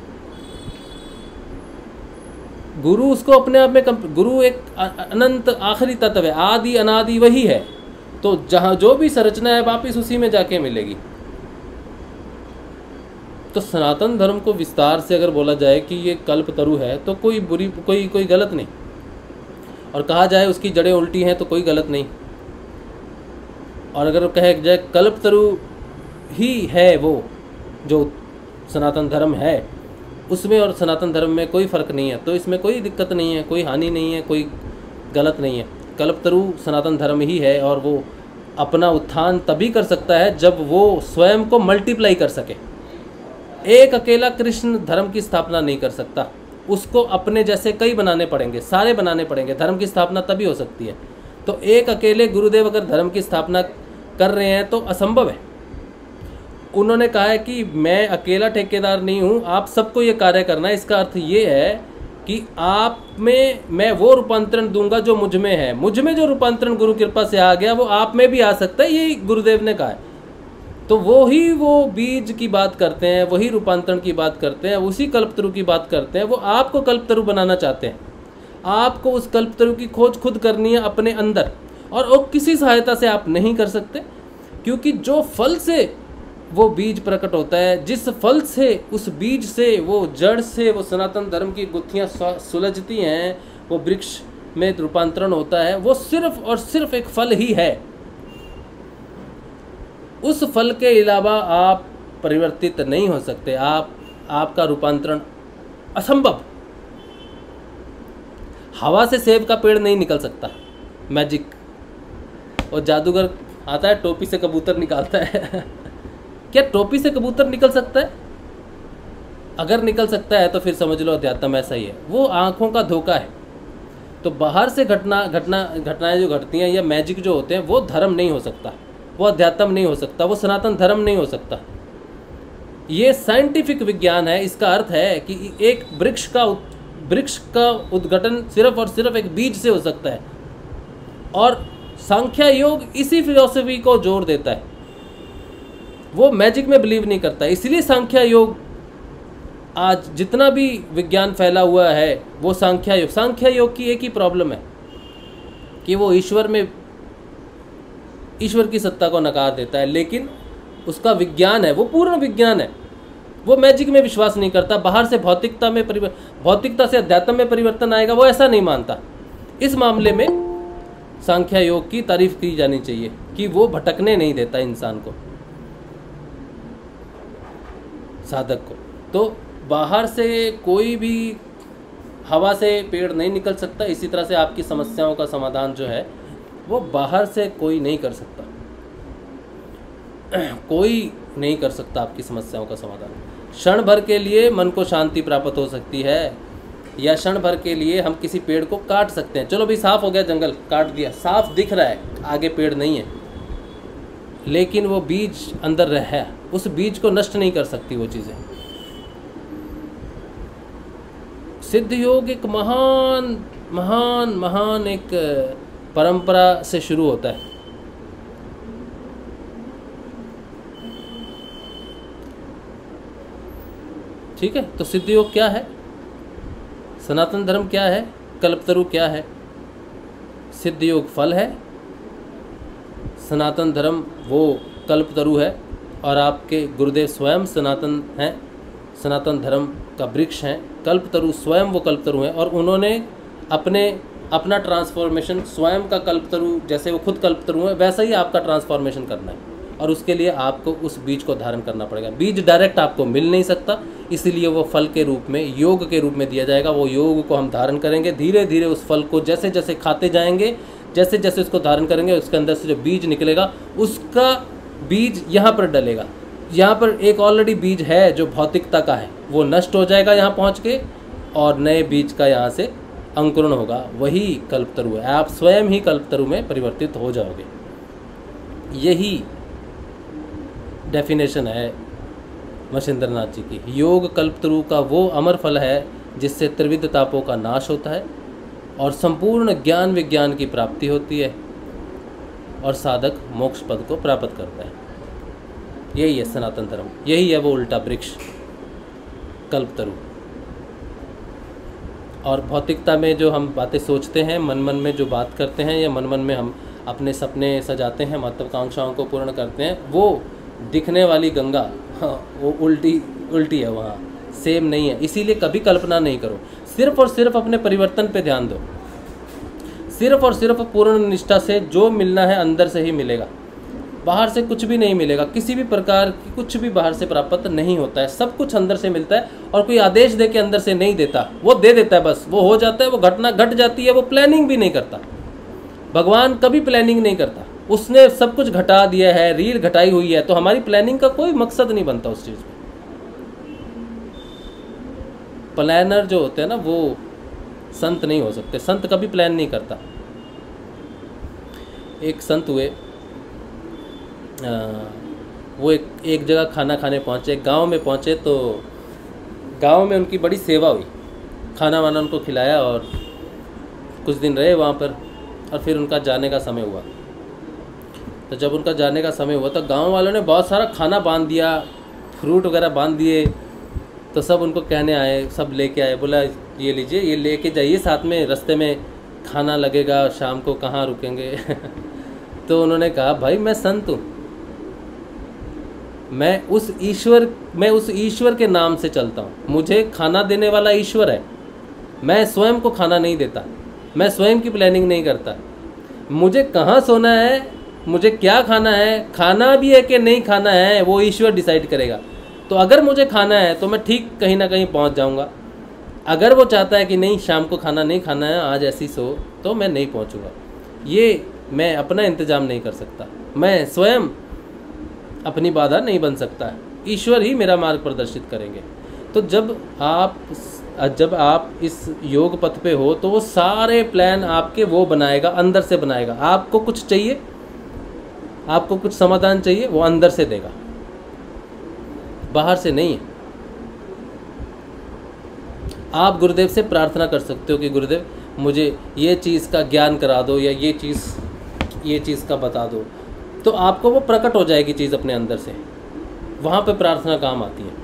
गुरु उसको अपने आप में, गुरु एक अनंत आखिरी तत्व है, आदि अनादि वही है। तो जहाँ जो भी संरचना है वापिस उसी में जाके मिलेगी। तो सनातन धर्म को विस्तार से अगर बोला जाए कि ये कल्पतरु है तो कोई बुरी कोई कोई गलत नहीं, और कहा जाए उसकी जड़ें उल्टी हैं तो कोई गलत नहीं। और अगर कहे जाए कल्पतरु ही है वो जो सनातन धर्म है, उसमें और सनातन धर्म में कोई फ़र्क नहीं है, तो इसमें कोई दिक्कत नहीं है, कोई हानि नहीं है, कोई गलत नहीं है। कल्पतरु सनातन धर्म ही है और वो अपना उत्थान तभी कर सकता है जब वो स्वयं को मल्टीप्लाई कर सके। एक अकेला कृष्ण धर्म की स्थापना नहीं कर सकता, उसको अपने जैसे कई बनाने पड़ेंगे, सारे बनाने पड़ेंगे। धर्म की स्थापना तभी हो सकती है। तो एक अकेले गुरुदेव अगर धर्म की स्थापना कर रहे हैं तो असंभव है। उन्होंने कहा है कि मैं अकेला ठेकेदार नहीं हूँ, आप सबको ये कार्य करना है। इसका अर्थ ये है कि आप में मैं वो रूपांतरण दूंगा जो मुझ में है। मुझ में जो रूपांतरण गुरु कृपा से आ गया वो आप में भी आ सकता है, ये गुरुदेव ने कहा है। तो वो ही वो बीज की बात करते हैं, वही रूपांतरण की बात करते हैं, उसी कल्पतरु की बात करते हैं। वो आपको कल्पतरु बनाना चाहते हैं। आपको उस कल्पतरु की खोज खुद करनी है अपने अंदर, और वो किसी सहायता से आप नहीं कर सकते, क्योंकि जो फल से वो बीज प्रकट होता है, जिस फल से, उस बीज से, वो जड़ से वो सनातन धर्म की गुत्थियाँ सुलझती हैं, वो वृक्ष में रूपांतरण होता है, वो सिर्फ और सिर्फ एक फल ही है। उस फल के अलावा आप परिवर्तित नहीं हो सकते। आप आपका रूपांतरण असंभव। हवा से सेब का पेड़ नहीं निकल सकता, मैजिक। और जादूगर आता है, टोपी से कबूतर निकालता है। क्या टोपी से कबूतर निकल सकता है? अगर निकल सकता है तो फिर समझ लो अध्यात्म ऐसा ही है। वो आँखों का धोखा है। तो बाहर से घटना घटना घटनाएं जो घटती हैं या मैजिक जो होते हैं, वो धर्म नहीं हो सकता, वो अध्यात्म नहीं हो सकता, वो सनातन धर्म नहीं हो सकता। ये साइंटिफिक विज्ञान है। इसका अर्थ है कि एक वृक्ष का वृक्ष का उद्घटन सिर्फ और सिर्फ एक बीज से हो सकता है, और सांख्य योग इसी फिलॉसफी को जोड़ देता है। वो मैजिक में बिलीव नहीं करता, इसलिए सांख्य योग आज जितना भी विज्ञान फैला हुआ है वो सांख्य योग। सांख्य योग की एक ही प्रॉब्लम है कि वो ईश्वर में ईश्वर की सत्ता को नकार देता है, लेकिन उसका विज्ञान है, वो पूर्ण विज्ञान है। वो मैजिक में विश्वास नहीं करता। बाहर से भौतिकता में परिवर्तन, भौतिकता से अध्यात्म में परिवर्तन आएगा, वो ऐसा नहीं मानता। इस मामले में सांख्य योग की तारीफ की जानी चाहिए कि वो भटकने नहीं देता इंसान को, साधक को। तो बाहर से कोई भी, हवा से पेड़ नहीं निकल सकता। इसी तरह से आपकी समस्याओं का समाधान जो है वो बाहर से कोई नहीं कर सकता। कोई नहीं कर सकता आपकी समस्याओं का समाधान। क्षण भर के लिए मन को शांति प्राप्त हो सकती है, या क्षण भर के लिए हम किसी पेड़ को काट सकते हैं। चलो भी साफ हो गया, जंगल काट दिया, साफ दिख रहा है, आगे पेड़ नहीं है, लेकिन वो बीज अंदर रह है, उस बीज को नष्ट नहीं कर सकती वो चीज़ें। सिद्ध योग एक महान महान महान एक परंपरा से शुरू होता है। ठीक है, तो सिद्ध योग क्या है, सनातन धर्म क्या है, कल्पतरु क्या है? सिद्ध योग फल है, सनातन धर्म वो कल्पतरु है, और आपके गुरुदेव स्वयं सनातन हैं, सनातन धर्म का वृक्ष हैं। कल्पतरु स्वयं वो कल्पतरु हैं, और उन्होंने अपने अपना ट्रांसफॉर्मेशन स्वयं का कल्पतरु, जैसे वो खुद कल्पतरु हैं, वैसा ही आपका ट्रांसफॉर्मेशन करना है, और उसके लिए आपको उस बीज को धारण करना पड़ेगा। बीज डायरेक्ट आपको मिल नहीं सकता, इसलिए वो फल के रूप में, योग के रूप में दिया जाएगा। वो योग को हम धारण करेंगे, धीरे धीरे उस फल को जैसे जैसे खाते जाएंगे, जैसे जैसे उसको धारण करेंगे, उसके अंदर से जो बीज निकलेगा, उसका बीज यहाँ पर डलेगा। यहाँ पर एक ऑलरेडी बीज है जो भौतिकता का है, वो नष्ट हो जाएगा यहाँ पहुँच के, और नए बीज का यहाँ से अंकुरण होगा। वही कल्पतरु है। आप स्वयं ही कल्पतरु में परिवर्तित हो जाओगे। यही डेफिनेशन है मच्छिंद्रनाथ जी की। योग कल्पतरु का वो अमर फल है जिससे त्रिविध तापों का नाश होता है और संपूर्ण ज्ञान विज्ञान की प्राप्ति होती है, और साधक मोक्ष पद को प्राप्त करता है। यही है सनातन धर्म, यही है वो उल्टा वृक्ष कल्पतरु। और भौतिकता में जो हम बातें सोचते हैं, मन मन में जो बात करते हैं, या मन मन में हम अपने सपने सजाते हैं, महत्वाकांक्षाओं को पूर्ण करते हैं, वो दिखने वाली गंगा, हाँ, वो उल्टी उल्टी है, वहाँ सेम नहीं है। इसीलिए कभी कल्पना नहीं करो, सिर्फ और सिर्फ अपने परिवर्तन पे ध्यान दो। सिर्फ और सिर्फ पूर्ण निष्ठा से जो मिलना है अंदर से ही मिलेगा, बाहर से कुछ भी नहीं मिलेगा। किसी भी प्रकार की कुछ भी बाहर से प्राप्त नहीं होता है, सब कुछ अंदर से मिलता है। और कोई आदेश दे के अंदर से नहीं देता, वो दे देता है, बस वो हो जाता है, वो घटना घट जाती है। वो प्लानिंग भी नहीं करता, भगवान कभी प्लानिंग नहीं करता। उसने सब कुछ घटा दिया है, रील घटाई हुई है, तो हमारी प्लानिंग का कोई मकसद नहीं बनता उस चीज़ में। प्लानर जो होते हैं ना, वो संत नहीं हो सकते। संत कभी प्लान नहीं करता। एक संत हुए, वो एक एक जगह खाना खाने पहुँचे, गांव में पहुँचे तो गांव में उनकी बड़ी सेवा हुई, खाना वाना उनको खिलाया और कुछ दिन रहे वहाँ पर। और फिर उनका जाने का समय हुआ। तो जब उनका जाने का समय हुआ तो गांव वालों ने बहुत सारा खाना बांध दिया, फ्रूट वगैरह बांध दिए। तो सब उनको कहने आए, सब लेके आए, बोला ये लीजिए, ये लेके जाइए, साथ में रास्ते में खाना लगेगा, शाम को कहाँ रुकेंगे। तो उन्होंने कहा भाई मैं संत हूँ, मैं उस ईश्वर मैं उस ईश्वर के नाम से चलता हूँ, मुझे खाना देने वाला ईश्वर है, मैं स्वयं को खाना नहीं देता, मैं स्वयं की प्लानिंग नहीं करता, मुझे कहाँ सोना है, मुझे क्या खाना है, खाना भी है कि नहीं खाना है वो ईश्वर डिसाइड करेगा। तो अगर मुझे खाना है तो मैं ठीक कहीं ना कहीं पहुँच जाऊँगा, अगर वो चाहता है कि नहीं शाम को खाना नहीं खाना है, आज ऐसी सो, तो मैं नहीं पहुँचूँगा। ये मैं अपना इंतज़ाम नहीं कर सकता, मैं स्वयं अपनी बाधा नहीं बन सकता, ईश्वर ही मेरा मार्ग प्रदर्शित करेंगे। तो जब आप जब आप इस योग पथ पे हो तो वो सारे प्लान आपके वो बनाएगा, अंदर से बनाएगा। आपको कुछ चाहिए, आपको कुछ समाधान चाहिए, वो अंदर से देगा, बाहर से नहीं है। आप गुरुदेव से प्रार्थना कर सकते हो कि गुरुदेव मुझे ये चीज़ का ज्ञान करा दो, या ये चीज़ ये चीज़ का बता दो, तो आपको वो प्रकट हो जाएगी चीज़ अपने अंदर से। वहाँ पे प्रार्थना काम आती है।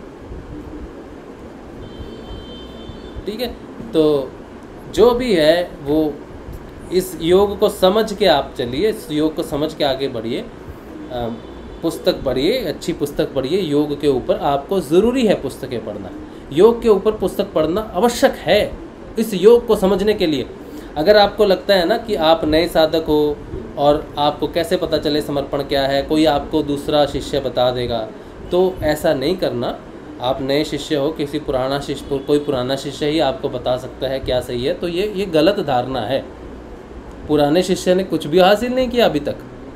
ठीक है, तो जो भी है वो इस योग को समझ के आप चलिए, इस योग को समझ के आगे बढ़िए, पुस्तक पढ़िए, अच्छी पुस्तक पढ़िए। योग के ऊपर आपको ज़रूरी है पुस्तकें पढ़ना, योग के ऊपर पुस्तक पढ़ना आवश्यक है इस योग को समझने के लिए। अगर आपको लगता है ना कि आप नए साधक हो और आपको कैसे पता चले समर्पण क्या है, कोई आपको दूसरा शिष्य बता देगा, तो ऐसा नहीं करना। आप नए शिष्य हो, किसी पुराना शिष्य कोई पुराना शिष्य ही आपको बता सकता है क्या सही है, तो ये ये गलत धारणा है। पुराने शिष्य ने कुछ भी हासिल नहीं किया अभी तक।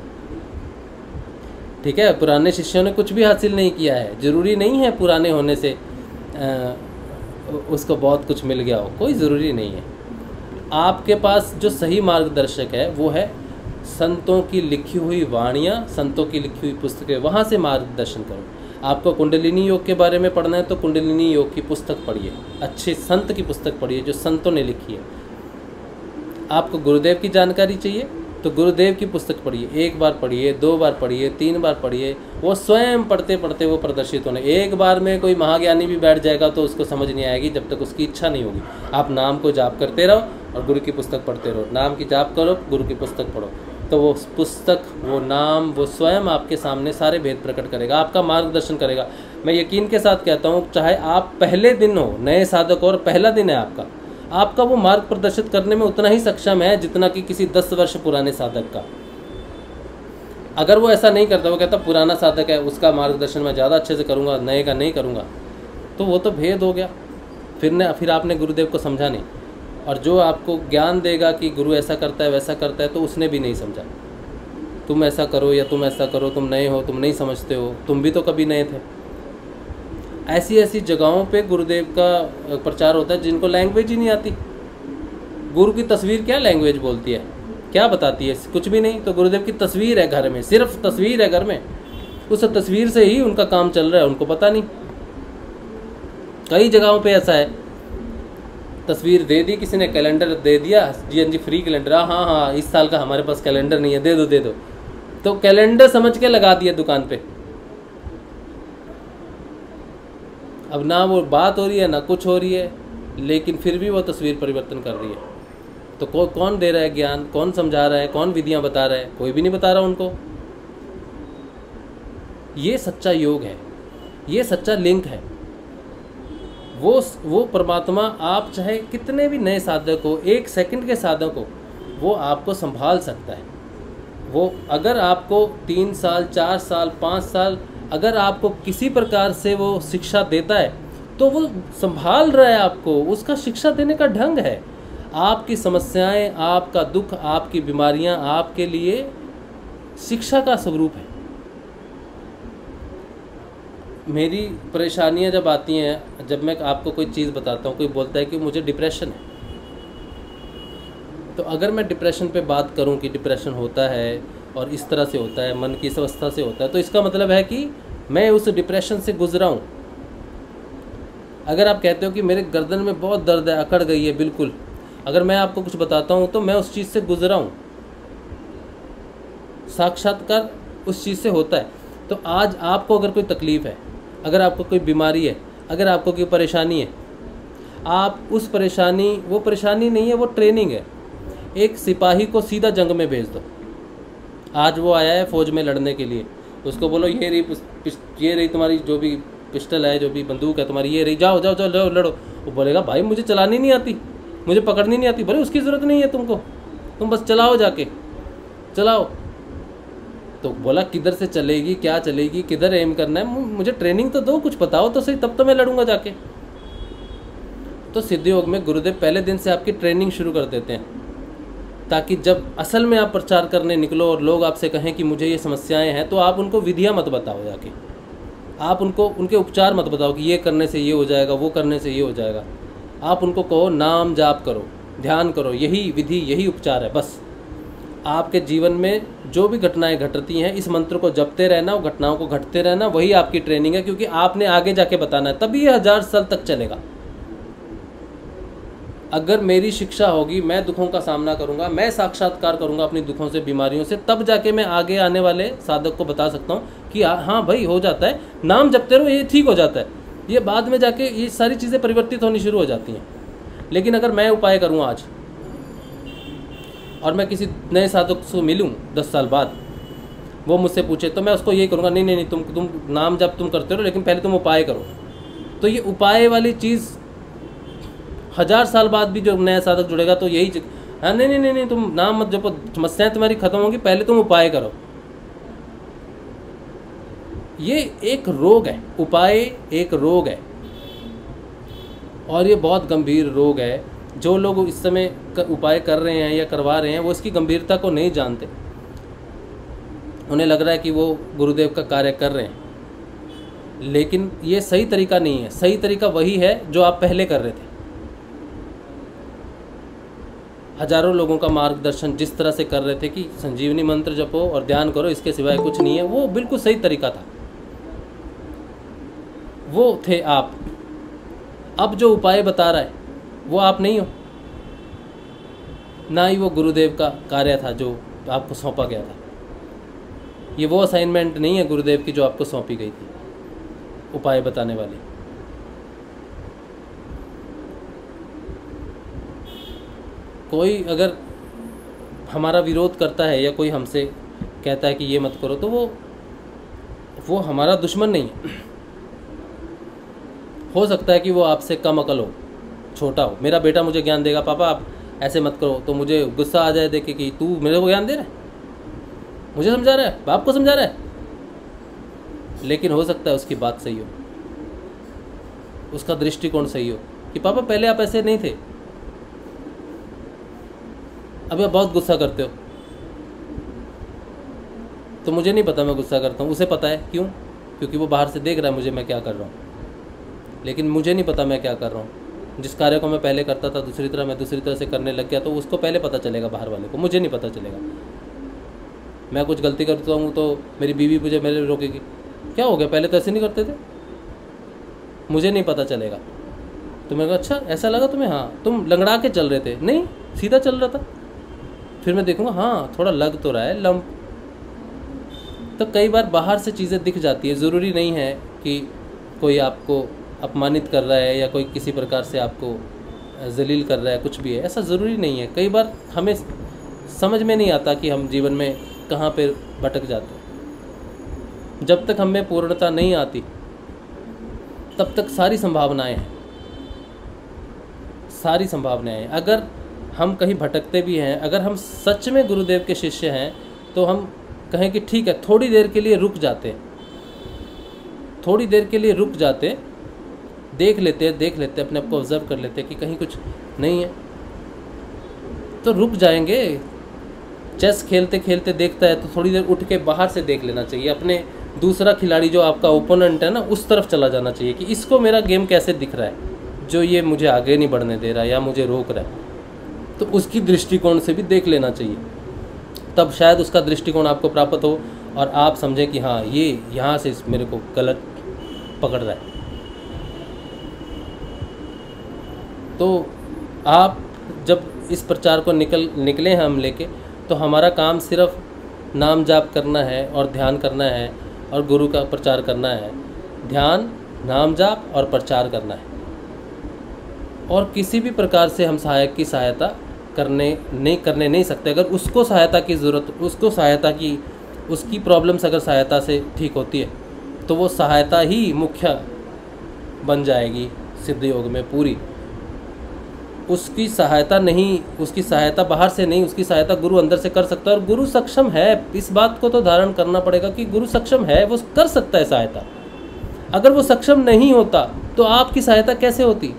ठीक है, पुराने शिष्यों ने कुछ भी हासिल नहीं किया है। ज़रूरी नहीं है पुराने होने से आ, उसको बहुत कुछ मिल गया हो, कोई ज़रूरी नहीं है। आपके पास जो सही मार्गदर्शक है वो है संतों की लिखी हुई वाणियाँ, संतों की लिखी हुई पुस्तकें, वहाँ से मार्गदर्शन करो। आपको कुंडलिनी योग के बारे में पढ़ना है तो कुंडलिनी योग की पुस्तक पढ़िए, अच्छे संत की पुस्तक पढ़िए जो संतों ने लिखी है। आपको गुरुदेव की जानकारी चाहिए तो गुरुदेव की पुस्तक पढ़िए, एक बार पढ़िए, दो बार पढ़िए, तीन बार पढ़िए, वो स्वयं पढ़ते पढ़ते वो प्रदर्शित होने। एक बार में कोई महाज्ञानी भी बैठ जाएगा तो उसको समझ नहीं आएगी जब तक उसकी इच्छा नहीं होगी। आप नाम को जाप करते रहो और गुरु की पुस्तक पढ़ते रहो, नाम की जाप करो, गुरु की पुस्तक पढ़ो, तो वो पुस्तक, वो नाम, वो स्वयं आपके सामने सारे भेद प्रकट करेगा, आपका मार्गदर्शन करेगा। मैं यकीन के साथ कहता हूँ, चाहे आप पहले दिन हो, नए साधक हो और पहला दिन है आपका, आपका वो मार्ग प्रदर्शित करने में उतना ही सक्षम है जितना कि किसी दस वर्ष पुराने साधक का। अगर वो ऐसा नहीं करता, वो कहता पुराना साधक है उसका मार्गदर्शन मैं ज़्यादा अच्छे से करूँगा, नए का नहीं करूँगा, तो वो तो भेद हो गया। फिर ने फिर आपने गुरुदेव को समझा नहीं, और जो आपको ज्ञान देगा कि गुरु ऐसा करता है वैसा करता है, तो उसने भी नहीं समझा। तुम ऐसा करो या तुम ऐसा करो, तुम नए हो, तुम नहीं समझते हो, तुम भी तो कभी नए थे। ऐसी ऐसी जगहों पे गुरुदेव का प्रचार होता है जिनको लैंग्वेज ही नहीं आती। गुरु की तस्वीर क्या लैंग्वेज बोलती है, क्या बताती है? कुछ भी नहीं। तो गुरुदेव की तस्वीर है घर में, सिर्फ तस्वीर है घर में, उस तस्वीर से ही उनका काम चल रहा है, उनको पता नहीं। कई जगहों पे ऐसा है, तस्वीर दे दी किसी ने, कैलेंडर दे दिया, जी हाँ जी फ्री कैलेंडर, हाँ हाँ इस साल का हमारे पास कैलेंडर नहीं है, दे दो दे दो, तो कैलेंडर समझ के लगा दिया दुकान पे। अब ना वो बात हो रही है ना कुछ हो रही है, लेकिन फिर भी वो तस्वीर परिवर्तन कर रही है। तो कौ, कौन दे रहा है ज्ञान, कौन समझा रहा है, कौन विधियां बता रहा है? कोई भी नहीं बता रहा उनको। ये सच्चा योग है, ये सच्चा लिंक है। वो वो परमात्मा, आप चाहे कितने भी नए साधक हो, एक सेकंड के साधक हो, वो आपको संभाल सकता है। वो अगर आपको तीन साल, चार साल, पाँच साल अगर आपको किसी प्रकार से वो शिक्षा देता है, तो वो संभाल रहा है आपको, उसका शिक्षा देने का ढंग है। आपकी समस्याएं, आपका दुख, आपकी बीमारियां आपके लिए शिक्षा का स्वरूप है। मेरी परेशानियां जब आती हैं, जब मैं आपको कोई चीज़ बताता हूँ, कोई बोलता है कि मुझे डिप्रेशन है, तो अगर मैं डिप्रेशन पे बात करूँ कि डिप्रेशन होता है, और इस तरह से होता है, मन की इस अवस्था से होता है, तो इसका मतलब है कि मैं उस डिप्रेशन से गुजरा हूँ। अगर आप कहते हो कि मेरे गर्दन में बहुत दर्द है, अकड़ गई है, बिल्कुल, अगर मैं आपको कुछ बताता हूँ तो मैं उस चीज़ से गुजरा हूँ, साक्षात्कार उस चीज़ से होता है। तो आज आपको अगर कोई तकलीफ़ है, अगर आपको कोई बीमारी है, अगर आपको कोई परेशानी है, आप उस परेशानी, वो परेशानी नहीं है, वो ट्रेनिंग है। एक सिपाही को सीधा जंग में भेज दो, आज वो आया है फ़ौज में लड़ने के लिए, उसको बोलो ये रही ये रही तुम्हारी जो भी पिस्टल है, जो भी बंदूक है तुम्हारी, ये रही, जाओ जाओ जाओ जाओ लड़ो। वो बोलेगा भाई मुझे चलानी नहीं आती, मुझे पकड़नी नहीं आती। बोले उसकी ज़रूरत नहीं है तुमको, तुम बस चलाओ, जाके चलाओ। तो बोला किधर से चलेगी, क्या चलेगी, किधर एम करना है, मुझे ट्रेनिंग तो दो, कुछ बताओ तो सही, तब तो मैं लड़ूंगा जाके। तो सिद्धि योग में गुरुदेव पहले दिन से आपकी ट्रेनिंग शुरू कर देते हैं, ताकि जब असल में आप प्रचार करने निकलो और लोग आपसे कहें कि मुझे ये समस्याएं हैं, तो आप उनको विधियां मत बताओ, जाके आप उनको उनके उपचार मत बताओ कि ये करने से ये हो जाएगा, वो करने से ये हो जाएगा। आप उनको कहो नाम जाप करो, ध्यान करो, यही विधि, यही उपचार है। बस आपके जीवन में जो भी घटनाएं घटती हैं, इस मंत्र को जपते रहना, वो घटनाओं को घटते रहना, वही आपकी ट्रेनिंग है, क्योंकि आपने आगे जाके बताना है, तभी ये हजार साल तक चलेगा। अगर मेरी शिक्षा होगी, मैं दुखों का सामना करूंगा, मैं साक्षात्कार करूंगा अपनी दुखों से, बीमारियों से, तब जाके मैं आगे आने वाले साधक को बता सकता हूँ कि हाँ भाई हो जाता है, नाम जपते रहो, ये ठीक हो जाता है। ये बाद में जाके ये सारी चीज़ें परिवर्तित होनी शुरू हो जाती हैं। लेकिन अगर मैं उपाय करूँ आज और मैं किसी नए साधक से मिलूँ दस साल बाद, वो मुझसे पूछे, तो मैं उसको ये करूँगा, नहीं नहीं नहीं तुम तुम नाम जप तुम करते रहो, लेकिन पहले तुम उपाय करो। तो ये उपाय वाली चीज़ हजार साल बाद भी जो नया साधक जुड़ेगा तो यही, हाँ नहीं नहीं नहीं नहीं तुम नाम मत जपो, समस्याएं तुम्हारी खत्म होंगी, पहले तुम उपाय करो। ये एक रोग है, उपाय एक रोग है, और ये बहुत गंभीर रोग है। जो लोग इस समय उपाय कर रहे हैं या करवा रहे हैं, वो इसकी गंभीरता को नहीं जानते। उन्हें लग रहा है कि वो गुरुदेव का कार्य कर रहे हैं, लेकिन ये सही तरीका नहीं है। सही तरीका वही है जो आप पहले कर रहे थे। हजारों लोगों का मार्गदर्शन जिस तरह से कर रहे थे कि संजीवनी मंत्र जपो और ध्यान करो, इसके सिवाय कुछ नहीं है, वो बिल्कुल सही तरीका था, वो थे आप। अब जो उपाय बता रहा है वो आप नहीं हो, ना ही वो गुरुदेव का कार्य था जो आपको सौंपा गया था। ये वो असाइनमेंट नहीं है गुरुदेव की जो आपको सौंपी गई थी, उपाय बताने वाली। कोई अगर हमारा विरोध करता है या कोई हमसे कहता है कि ये मत करो, तो वो वो हमारा दुश्मन नहीं है। हो सकता है कि वो आपसे कम अकल हो, छोटा हो। मेरा बेटा मुझे ज्ञान देगा, पापा आप ऐसे मत करो, तो मुझे गुस्सा आ जाए देखे कि तू मेरे को ज्ञान दे रहा है, मुझे समझा रहा है, बाप को समझा रहा है। लेकिन हो सकता है उसकी बात सही हो, उसका दृष्टिकोण सही हो कि पापा पहले आप ऐसे नहीं थे, अभी आप बहुत गुस्सा करते हो। तो मुझे नहीं पता मैं गुस्सा करता हूँ, उसे पता है। क्यों? क्योंकि वो बाहर से देख रहा है मुझे, मैं क्या कर रहा हूँ, लेकिन मुझे नहीं पता मैं क्या कर रहा हूँ। जिस कार्य को मैं पहले करता था दूसरी तरह, मैं दूसरी तरह से करने लग गया, तो उसको पहले पता चलेगा बाहर वाले को, मुझे नहीं पता चलेगा। मैं कुछ गलती करता हूँ तो मेरी बीवी मुझे मेरे रोकेगी, क्या हो गया पहले तो ऐसे नहीं करते थे, मुझे नहीं पता चलेगा। तो मैं कहा अच्छा ऐसा लगा तुम्हें, हाँ तुम लंगड़ा के चल रहे थे, नहीं सीधा चल रहा था। फिर मैं देखूँगा हाँ थोड़ा लग तो रहा है लंप। तो कई बार बाहर से चीज़ें दिख जाती है, ज़रूरी नहीं है कि कोई आपको अपमानित कर रहा है या कोई किसी प्रकार से आपको जलील कर रहा है, कुछ भी है, ऐसा ज़रूरी नहीं है। कई बार हमें समझ में नहीं आता कि हम जीवन में कहाँ पे भटक जाते हैं। जब तक हमें पूर्णता नहीं आती तब तक सारी संभावनाएं हैं, सारी संभावनाएं हैं। अगर हम कहीं भटकते भी हैं, अगर हम सच में गुरुदेव के शिष्य हैं, तो हम कहें कि ठीक है थोड़ी देर के लिए रुक जाते, थोड़ी देर के लिए रुक जाते, देख लेते देख लेते अपने आप को ऑब्जर्व कर लेते कि कहीं कुछ नहीं है, तो रुक जाएंगे। चेस खेलते खेलते देखता है तो थोड़ी देर उठ के बाहर से देख लेना चाहिए, अपने दूसरा खिलाड़ी जो आपका ओपोनेंट है ना, उस तरफ चला जाना चाहिए कि इसको मेरा गेम कैसे दिख रहा है, जो ये मुझे आगे नहीं बढ़ने दे रहा या मुझे रोक रहा है, तो उसकी दृष्टिकोण से भी देख लेना चाहिए। तब शायद उसका दृष्टिकोण आपको प्राप्त हो और आप समझें कि हाँ ये यहाँ से मेरे को गलत पकड़ रहा है। तो आप जब इस प्रचार को निकल निकले हैं हम लेके, तो हमारा काम सिर्फ नाम जाप करना है और ध्यान करना है और गुरु का प्रचार करना है। ध्यान, नाम जाप और प्रचार करना है, और किसी भी प्रकार से हम सहायक की सहायता करने नहीं करने नहीं सकते। अगर उसको सहायता की ज़रूरत, उसको सहायता की उसकी प्रॉब्लम्स अगर सहायता से ठीक होती है तो वो सहायता ही मुख्य बन जाएगी सिद्ध योग में पूरी। उसकी सहायता नहीं, उसकी सहायता बाहर से नहीं, उसकी सहायता गुरु अंदर से कर सकता है। और गुरु सक्षम है, इस बात को तो धारण करना पड़ेगा कि गुरु सक्षम है, वो कर सकता है सहायता। अगर वो सक्षम नहीं होता तो आपकी सहायता कैसे होती?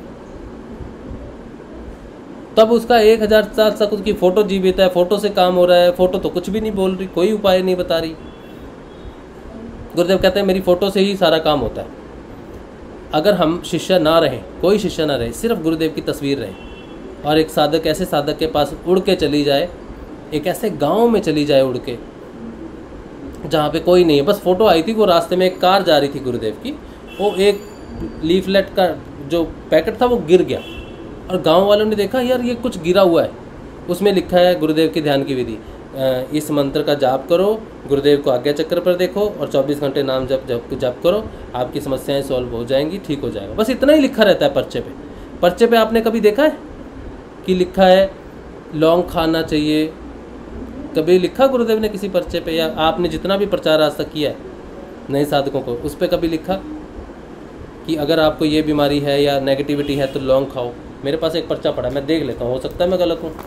तब उसका एक हज़ार साल तक उसकी फ़ोटो जीवित है, फ़ोटो से काम हो रहा है, फ़ोटो तो कुछ भी नहीं बोल रही, कोई उपाय नहीं बता रही। गुरुदेव कहते हैं मेरी फ़ोटो से ही सारा काम होता है। अगर हम शिष्य ना रहें, कोई शिष्य ना रहे, सिर्फ गुरुदेव की तस्वीर रहे, और एक साधक ऐसे साधक के पास उड़ के चली जाए, एक ऐसे गांव में चली जाए उड़ के जहाँ पे कोई नहीं है, बस फ़ोटो आई थी, वो रास्ते में एक कार जा रही थी गुरुदेव की, वो एक लीफलेट का जो पैकेट था वो गिर गया और गांव वालों ने देखा यार ये कुछ गिरा हुआ है, उसमें लिखा है गुरुदेव की ध्यान की विधि, इस मंत्र का जाप करो, गुरुदेव को आज्ञा चक्र पर देखो और चौबीस घंटे नाम जप जप जप करो, आपकी समस्याएं सॉल्व हो जाएंगी, ठीक हो जाएगा। बस इतना ही लिखा रहता है पर्चे पे। पर्चे पे आपने कभी देखा है कि लिखा है लौंग खाना चाहिए? कभी लिखा गुरुदेव ने किसी पर्चे पे, या आपने जितना भी प्रचार आज तक किया है नए साधकों को, उस पर कभी लिखा कि अगर आपको ये बीमारी है या नेगेटिविटी है तो लौंग खाओ? मेरे पास एक पर्चा पड़ा, मैं देख लेता हूँ, हो सकता है मैं गलत हूँ।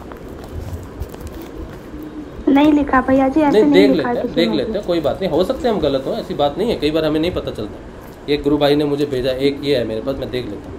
नहीं लिखा भैया जी, ऐसे नहीं, नहीं देख लिखा लेते हैं, देख लेते हैं, कोई बात नहीं, हो सकता है हम गलत हों, ऐसी बात नहीं है, कई बार हमें नहीं पता चलता। एक गुरु भाई ने मुझे भेजा, एक ये है मेरे पास, मैं देख लेता हूँ।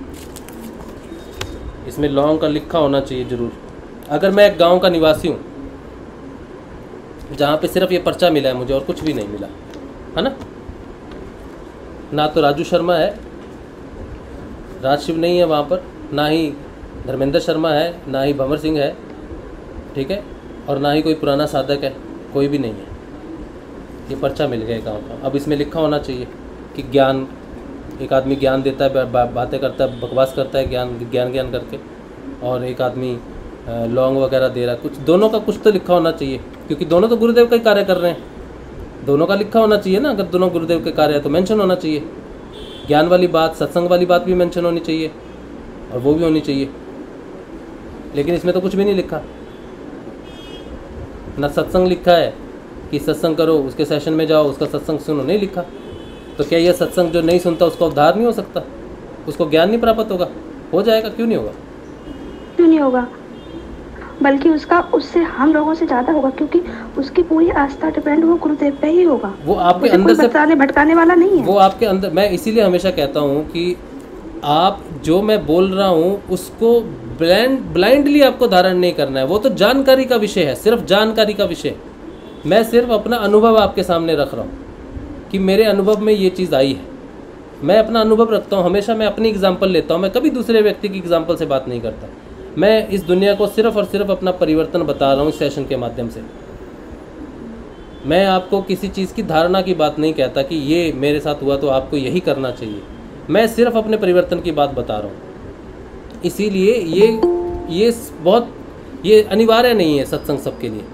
इसमें लौंग का लिखा होना चाहिए ज़रूर। अगर मैं एक गांव का निवासी हूँ जहाँ पे सिर्फ ये पर्चा मिला है मुझे और कुछ भी नहीं मिला है ना, ना तो राजू शर्मा है, राज शिव नहीं है वहाँ पर, ना ही धर्मेंद्र शर्मा है, ना ही भंवर सिंह है, ठीक है, और ना ही कोई पुराना साधक है, कोई भी नहीं है। ये पर्चा मिल गया गाँव का। अब इसमें लिखा होना चाहिए कि ज्ञान, एक आदमी ज्ञान देता है, बा, बा, बातें करता है, बकवास करता है ज्ञान ज्ञान ज्ञान करके, और एक आदमी लौंग वगैरह दे रहा है, कुछ दोनों का कुछ तो लिखा होना चाहिए, क्योंकि दोनों तो गुरुदेव का ही कार्य कर रहे हैं, दोनों का लिखा होना चाहिए ना। अगर दोनों गुरुदेव के कार्य है तो मेंशन होना चाहिए, ज्ञान वाली बात, सत्संग वाली बात भी मेंशन होनी चाहिए और वो भी होनी चाहिए। लेकिन इसमें तो कुछ भी नहीं लिखा, ना सत्संग लिखा है कि सत्संग करो, उसके सेशन में जाओ, उसका सत्संग सुनो, नहीं लिखा। तो क्या यह सत्संग जो नहीं सुनता उसका उद्धार नहीं हो सकता? उसको ज्ञान नहीं प्राप्त होगा? हो जाएगा, क्यों नहीं होगा? क्यों नहीं होगा? बल्कि उसका उससे हम लोगों से ज्यादा होगा, क्योंकि उसकी पूरी आस्था डिपेंड वो गुरुदेव पे ही होगा। वो आपके अंदर से बताने भटकाने वाला नहीं है, वो आपके अंदर। मैं इसीलिए हमेशा कहता हूँ कि आप जो मैं बोल रहा हूँ उसको ब्लाइंड ब्लाइंडली आपको धारण नहीं करना है, वो तो जानकारी का विषय है, सिर्फ जानकारी का विषय। मैं सिर्फ अपना अनुभव आपके सामने रख रहा हूँ कि मेरे अनुभव में ये चीज़ आई है, मैं अपना अनुभव रखता हूँ, हमेशा मैं अपनी एग्जाम्पल लेता हूँ, मैं कभी दूसरे व्यक्ति की एग्जाम्पल से बात नहीं करता। मैं इस दुनिया को सिर्फ और सिर्फ अपना परिवर्तन बता रहा हूँ इस सेशन के माध्यम से। मैं आपको किसी चीज़ की धारणा की बात नहीं कहता कि ये मेरे साथ हुआ तो आपको यही करना चाहिए, मैं सिर्फ अपने परिवर्तन की बात बता रहा हूँ। इसीलिए ये ये बहुत ये अनिवार्य नहीं है सत्संग सबके लिए,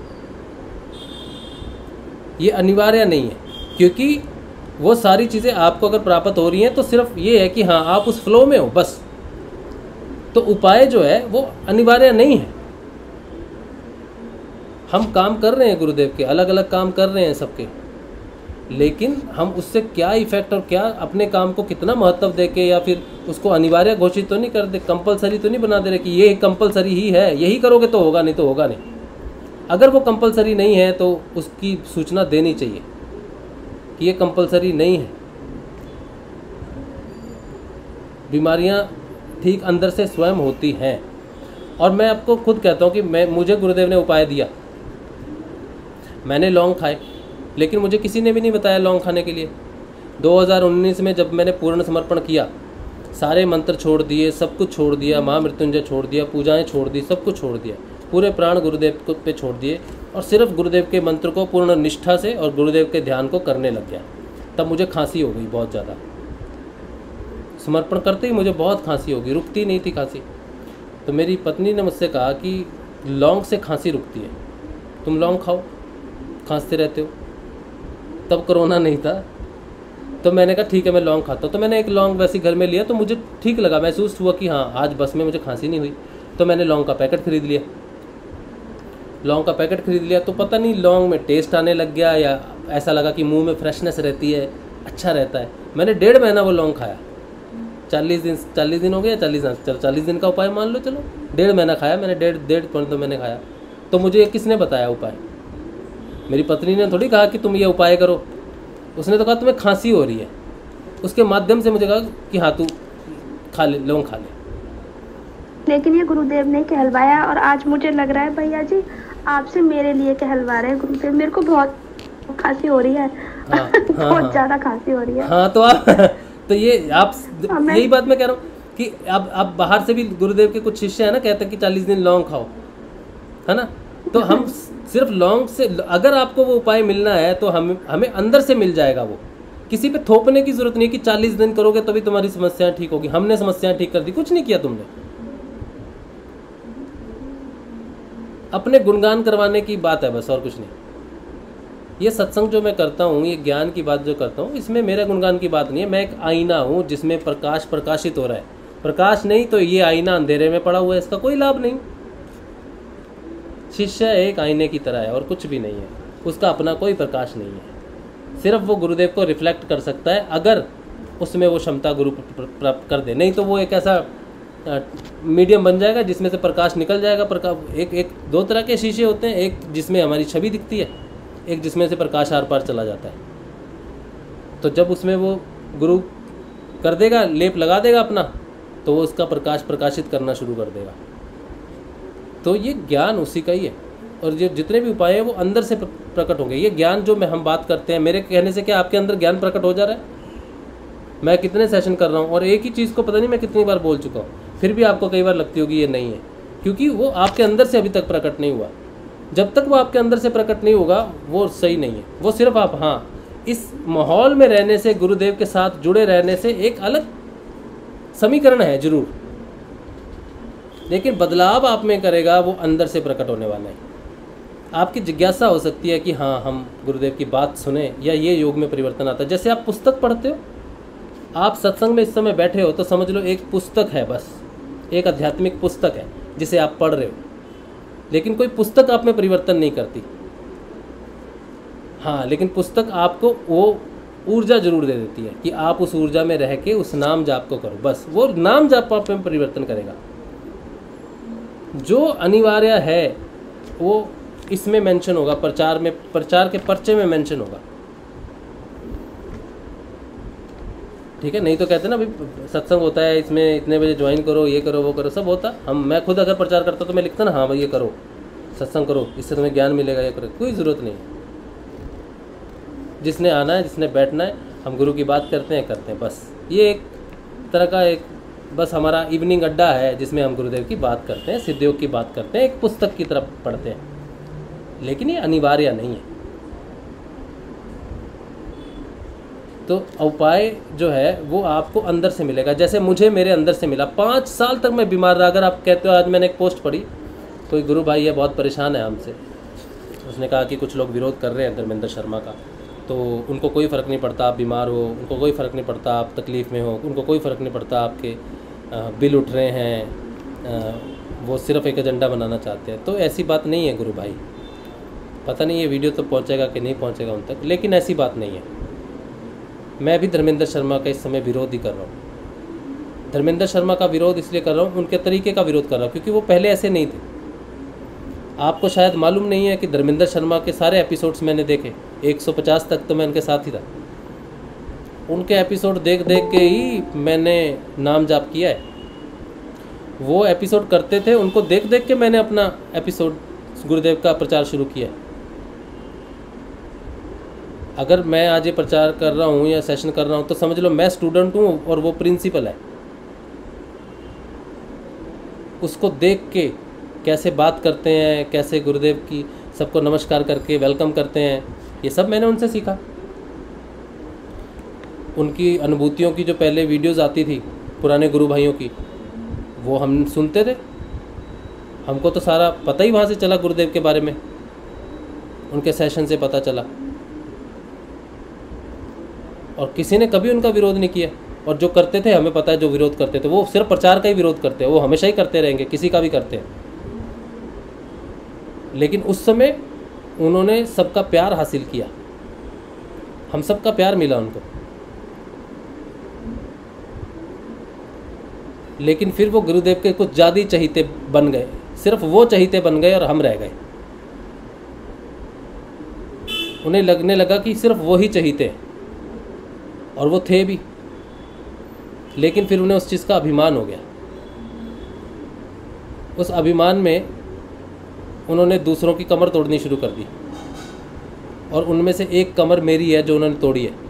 ये अनिवार्य नहीं है, क्योंकि वो सारी चीज़ें आपको अगर प्राप्त हो रही हैं तो सिर्फ ये है कि हाँ आप उस फ्लो में हो बस। तो उपाय जो है वो अनिवार्य नहीं है। हम काम कर रहे हैं गुरुदेव के, अलग अलग काम कर रहे हैं सबके, लेकिन हम उससे क्या इफेक्ट और क्या अपने काम को कितना महत्व देके या फिर उसको अनिवार्य घोषित तो नहीं कर दे, कंपलसरी तो नहीं बना दे रहे कि ये कंपलसरी ही है, यही करोगे तो होगा, नहीं तो होगा नहीं। अगर वो कंपलसरी नहीं है तो उसकी सूचना देनी चाहिए कि ये कंपलसरी नहीं है। बीमारियां ठीक अंदर से स्वयं होती हैं। और मैं आपको खुद कहता हूँ कि मैं मुझे गुरुदेव ने उपाय दिया, मैंने लौंग खाए, लेकिन मुझे किसी ने भी नहीं बताया लौंग खाने के लिए। दो हज़ार उन्नीस में जब मैंने पूर्ण समर्पण किया, सारे मंत्र छोड़ दिए, सब कुछ छोड़ दिया, महामृत्युंजय छोड़ दिया, पूजाएं छोड़ दी, सब कुछ छोड़ दिया, पूरे प्राण गुरुदेव को पे छोड़ दिए और सिर्फ गुरुदेव के मंत्र को पूर्ण निष्ठा से और गुरुदेव के ध्यान को करने लग गया। तब मुझे खांसी हो गई बहुत ज़्यादा, समर्पण करते ही मुझे बहुत खांसी हो गई, रुकती नहीं थी खांसी। तो मेरी पत्नी ने मुझसे कहा कि लौंग से खांसी रुकती है, तुम लौंग खाओ, खांसते रहते हो। तब कोरोना नहीं था, तो मैंने कहा ठीक है मैं लौंग खाता हूँ। तो मैंने एक लौंग वैसे घर में लिया, तो मुझे ठीक लगा, महसूस हुआ कि हाँ आज बस में मुझे खांसी नहीं हुई। तो मैंने लौंग का पैकेट खरीद लिया, लौंग का पैकेट खरीद लिया। तो पता नहीं लौंग में टेस्ट आने लग गया या ऐसा लगा कि मुंह में फ्रेशनेस रहती है, अच्छा रहता है। मैंने डेढ़ महीना वो लौंग खाया, चालीस दिन चालीस दिन हो गया, चालीस चलो चालीस दिन का उपाय मान लो, चलो डेढ़ महीना खाया मैंने, डेढ़ डेढ़ पॉइंट तो मैंने खाया। तो मुझे किसने बताया उपाय? मेरी पत्नी ने थोड़ी कहा कि तुम ये उपाय करो, उसने तो कहा तुम्हें खांसी हो रही है, उसके माध्यम से मुझे कहा कि हाँ तू खा ले, लौंग खा ले। लेकिन ये गुरुदेव ने कहलवाया और आज मुझे लग रहा है भैया जी आपसे मेरे लिए कहलवा रहे हैं गुरुदेव। मेरे को बहुत खांसी हो रही है, हाँ, बहुत हाँ, ज्यादा खांसी हो रही है। हाँ तो आप तो ये आप यही बात मैं कह रहा हूँ कि अब अब बाहर से भी गुरुदेव के कुछ शिष्य है ना, कहते हैं कि चालीस दिन लौंग खाओ, है ना। तो हम सिर्फ लौंग से, अगर आपको वो उपाय मिलना है तो हम हमें अंदर से मिल जाएगा। वो किसी पे थोपने की जरूरत नहीं है कि चालीस दिन करोगे तभी तुम्हारी समस्याएं ठीक होगी। हमने समस्याएं ठीक कर दी, कुछ नहीं किया तुमने, अपने गुणगान करवाने की बात है बस, और कुछ नहीं। ये सत्संग जो मैं करता हूँ, ये ज्ञान की बात जो करता हूँ, इसमें मेरे गुणगान की बात नहीं है। मैं एक आईना हूँ जिसमें प्रकाश प्रकाशित हो रहा है। प्रकाश नहीं तो ये आईना अंधेरे में पड़ा हुआ है, इसका कोई लाभ नहीं। शिष्य एक आईने की तरह है और कुछ भी नहीं है, उसका अपना कोई प्रकाश नहीं है। सिर्फ वो गुरुदेव को रिफ्लेक्ट कर सकता है अगर उसमें वो क्षमता गुरु प्राप्त कर दे, नहीं तो वो एक ऐसा मीडियम बन जाएगा जिसमें से प्रकाश निकल जाएगा। प्रकाश एक एक दो तरह के शीशे होते हैं, एक जिसमें हमारी छवि दिखती है, एक जिसमें से प्रकाश आर पार चला जाता है। तो जब उसमें वो गुरु कर देगा, लेप लगा देगा अपना, तो वो उसका प्रकाश प्रकाशित करना शुरू कर देगा। तो ये ज्ञान उसी का ही है, और जो जितने भी उपाय हैं वो अंदर से प्रकट होंगे। ये ज्ञान जो मैं हम बात करते हैं, मेरे कहने से क्या आपके अंदर ज्ञान प्रकट हो जा रहा है? मैं कितने सेशन कर रहा हूँ और एक ही चीज़ को पता नहीं मैं कितनी बार बोल चुका हूँ, फिर भी आपको कई बार लगती होगी ये नहीं है, क्योंकि वो आपके अंदर से अभी तक प्रकट नहीं हुआ। जब तक वो आपके अंदर से प्रकट नहीं होगा वो सही नहीं है। वो सिर्फ आप, हाँ, इस माहौल में रहने से, गुरुदेव के साथ जुड़े रहने से एक अलग समीकरण है जरूर, लेकिन बदलाव आप में करेगा वो अंदर से प्रकट होने वाला है। आपकी जिज्ञासा हो सकती है कि हाँ हम गुरुदेव की बात सुने या ये योग में परिवर्तन आता है। जैसे आप पुस्तक पढ़ते हो, आप सत्संग में इस समय बैठे हो तो समझ लो एक पुस्तक है, बस एक आध्यात्मिक पुस्तक है जिसे आप पढ़ रहे हो, लेकिन कोई पुस्तक आप में परिवर्तन नहीं करती। हाँ, लेकिन पुस्तक आपको वो ऊर्जा जरूर दे देती है कि आप उस ऊर्जा में रह के उस नाम जाप को करो, बस वो नाम जाप आप में परिवर्तन करेगा। जो अनिवार्य है वो इसमें मेंशन होगा, प्रचार में, प्रचार के पर्चे में मेंशन होगा, ठीक है। नहीं तो कहते ना भाई सत्संग होता है इसमें इतने बजे ज्वाइन करो, ये करो, वो करो, सब होता। हम मैं खुद अगर प्रचार करता तो मैं लिखता ना, हाँ भाई ये करो, सत्संग करो, इससे तुम्हें ज्ञान मिलेगा, ये करो, कोई ज़रूरत नहीं। जिसने आना है, जिसने बैठना है, हम गुरु की बात करते हैं करते हैं बस। ये एक तरह का एक बस हमारा इवनिंग अड्डा है जिसमें हम गुरुदेव की बात करते हैं, सिद्धयोग की बात करते हैं, एक पुस्तक की तरफ पढ़ते हैं, लेकिन ये अनिवार्य नहीं है। तो उपाय जो है वो आपको अंदर से मिलेगा, जैसे मुझे मेरे अंदर से मिला। पाँच साल तक मैं बीमार रहा। अगर आप कहते हो, आज मैंने एक पोस्ट पढ़ी, कोई गुरु भाई है बहुत परेशान है हमसे, उसने कहा कि कुछ लोग विरोध कर रहे हैं धर्मेंद्र शर्मा का, तो उनको कोई फ़र्क नहीं पड़ता आप बीमार हो, उनको कोई फ़र्क नहीं पड़ता आप तकलीफ़ में हो, उनको कोई फ़र्क नहीं पड़ता आपके बिल उठ रहे हैं, वो सिर्फ एक एजेंडा बनाना चाहते हैं। तो ऐसी बात नहीं है गुरु भाई, पता नहीं ये वीडियो तो पहुंचेगा कि नहीं पहुंचेगा उन तक, लेकिन ऐसी बात नहीं है। मैं भी धर्मेंद्र शर्मा का इस समय विरोध ही कर रहा हूँ। धर्मेंद्र शर्मा का विरोध इसलिए कर रहा हूँ, उनके तरीके का विरोध कर रहा हूँ, क्योंकि वो पहले ऐसे नहीं थे। आपको शायद मालूम नहीं है कि धर्मेंद्र शर्मा के सारे एपिसोड्स मैंने देखे, एक सौ पचास तक तो मैं उनके साथ ही था। उनके एपिसोड देख देख के ही मैंने नाम जाप किया है। वो एपिसोड करते थे, उनको देख देख के मैंने अपना एपिसोड गुरुदेव का प्रचार शुरू किया है। अगर मैं आज ये प्रचार कर रहा हूँ या सेशन कर रहा हूँ तो समझ लो मैं स्टूडेंट हूँ और वो प्रिंसिपल है। उसको देख के कैसे बात करते हैं, कैसे गुरुदेव की सबको नमस्कार करके वेलकम करते हैं, ये सब मैंने उनसे सीखा। उनकी अनुभूतियों की जो पहले वीडियोस आती थी पुराने गुरु भाइयों की, वो हम सुनते थे। हमको तो सारा पता ही वहाँ से चला गुरुदेव के बारे में, उनके सेशन से पता चला। और किसी ने कभी उनका विरोध नहीं किया, और जो करते थे हमें पता है जो विरोध करते थे वो सिर्फ प्रचार का ही विरोध करते हैं, वो हमेशा ही करते रहेंगे, किसी का भी करते हैं। लेकिन उस समय उन्होंने सबका प्यार हासिल किया, हम सबका प्यार मिला उनको। लेकिन फिर वो गुरुदेव के कुछ ज़्यादा ही चहीते बन गए, सिर्फ वो चहीते बन गए और हम रह गए। उन्हें लगने लगा कि सिर्फ वो ही चहीते हैं, और वो थे भी। लेकिन फिर उन्हें उस चीज़ का अभिमान हो गया। उस अभिमान में उन्होंने दूसरों की कमर तोड़नी शुरू कर दी, और उनमें से एक कमर मेरी है जो उन्होंने तोड़ी है।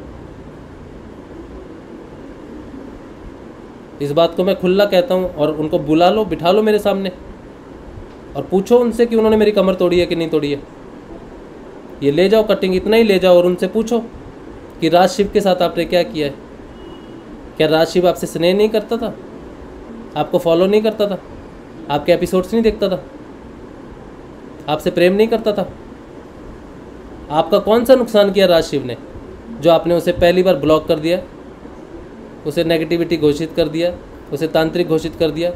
इस बात को मैं खुला कहता हूँ, और उनको बुला लो, बिठा लो मेरे सामने और पूछो उनसे कि उन्होंने मेरी कमर तोड़ी है कि नहीं तोड़ी है। ये ले जाओ कटिंग, इतना ही ले जाओ, और उनसे पूछो कि राज शिव के साथ आपने क्या किया है। क्या राज शिव आपसे स्नेह नहीं करता था, आपको फॉलो नहीं करता था, आपके एपिसोड्स नहीं देखता था, आपसे प्रेम नहीं करता था? आपका कौन सा नुकसान किया राज शिव ने, जो आपने उसे पहली बार ब्लॉक कर दिया, उसे नेगेटिविटी घोषित कर दिया, उसे तांत्रिक घोषित कर दिया?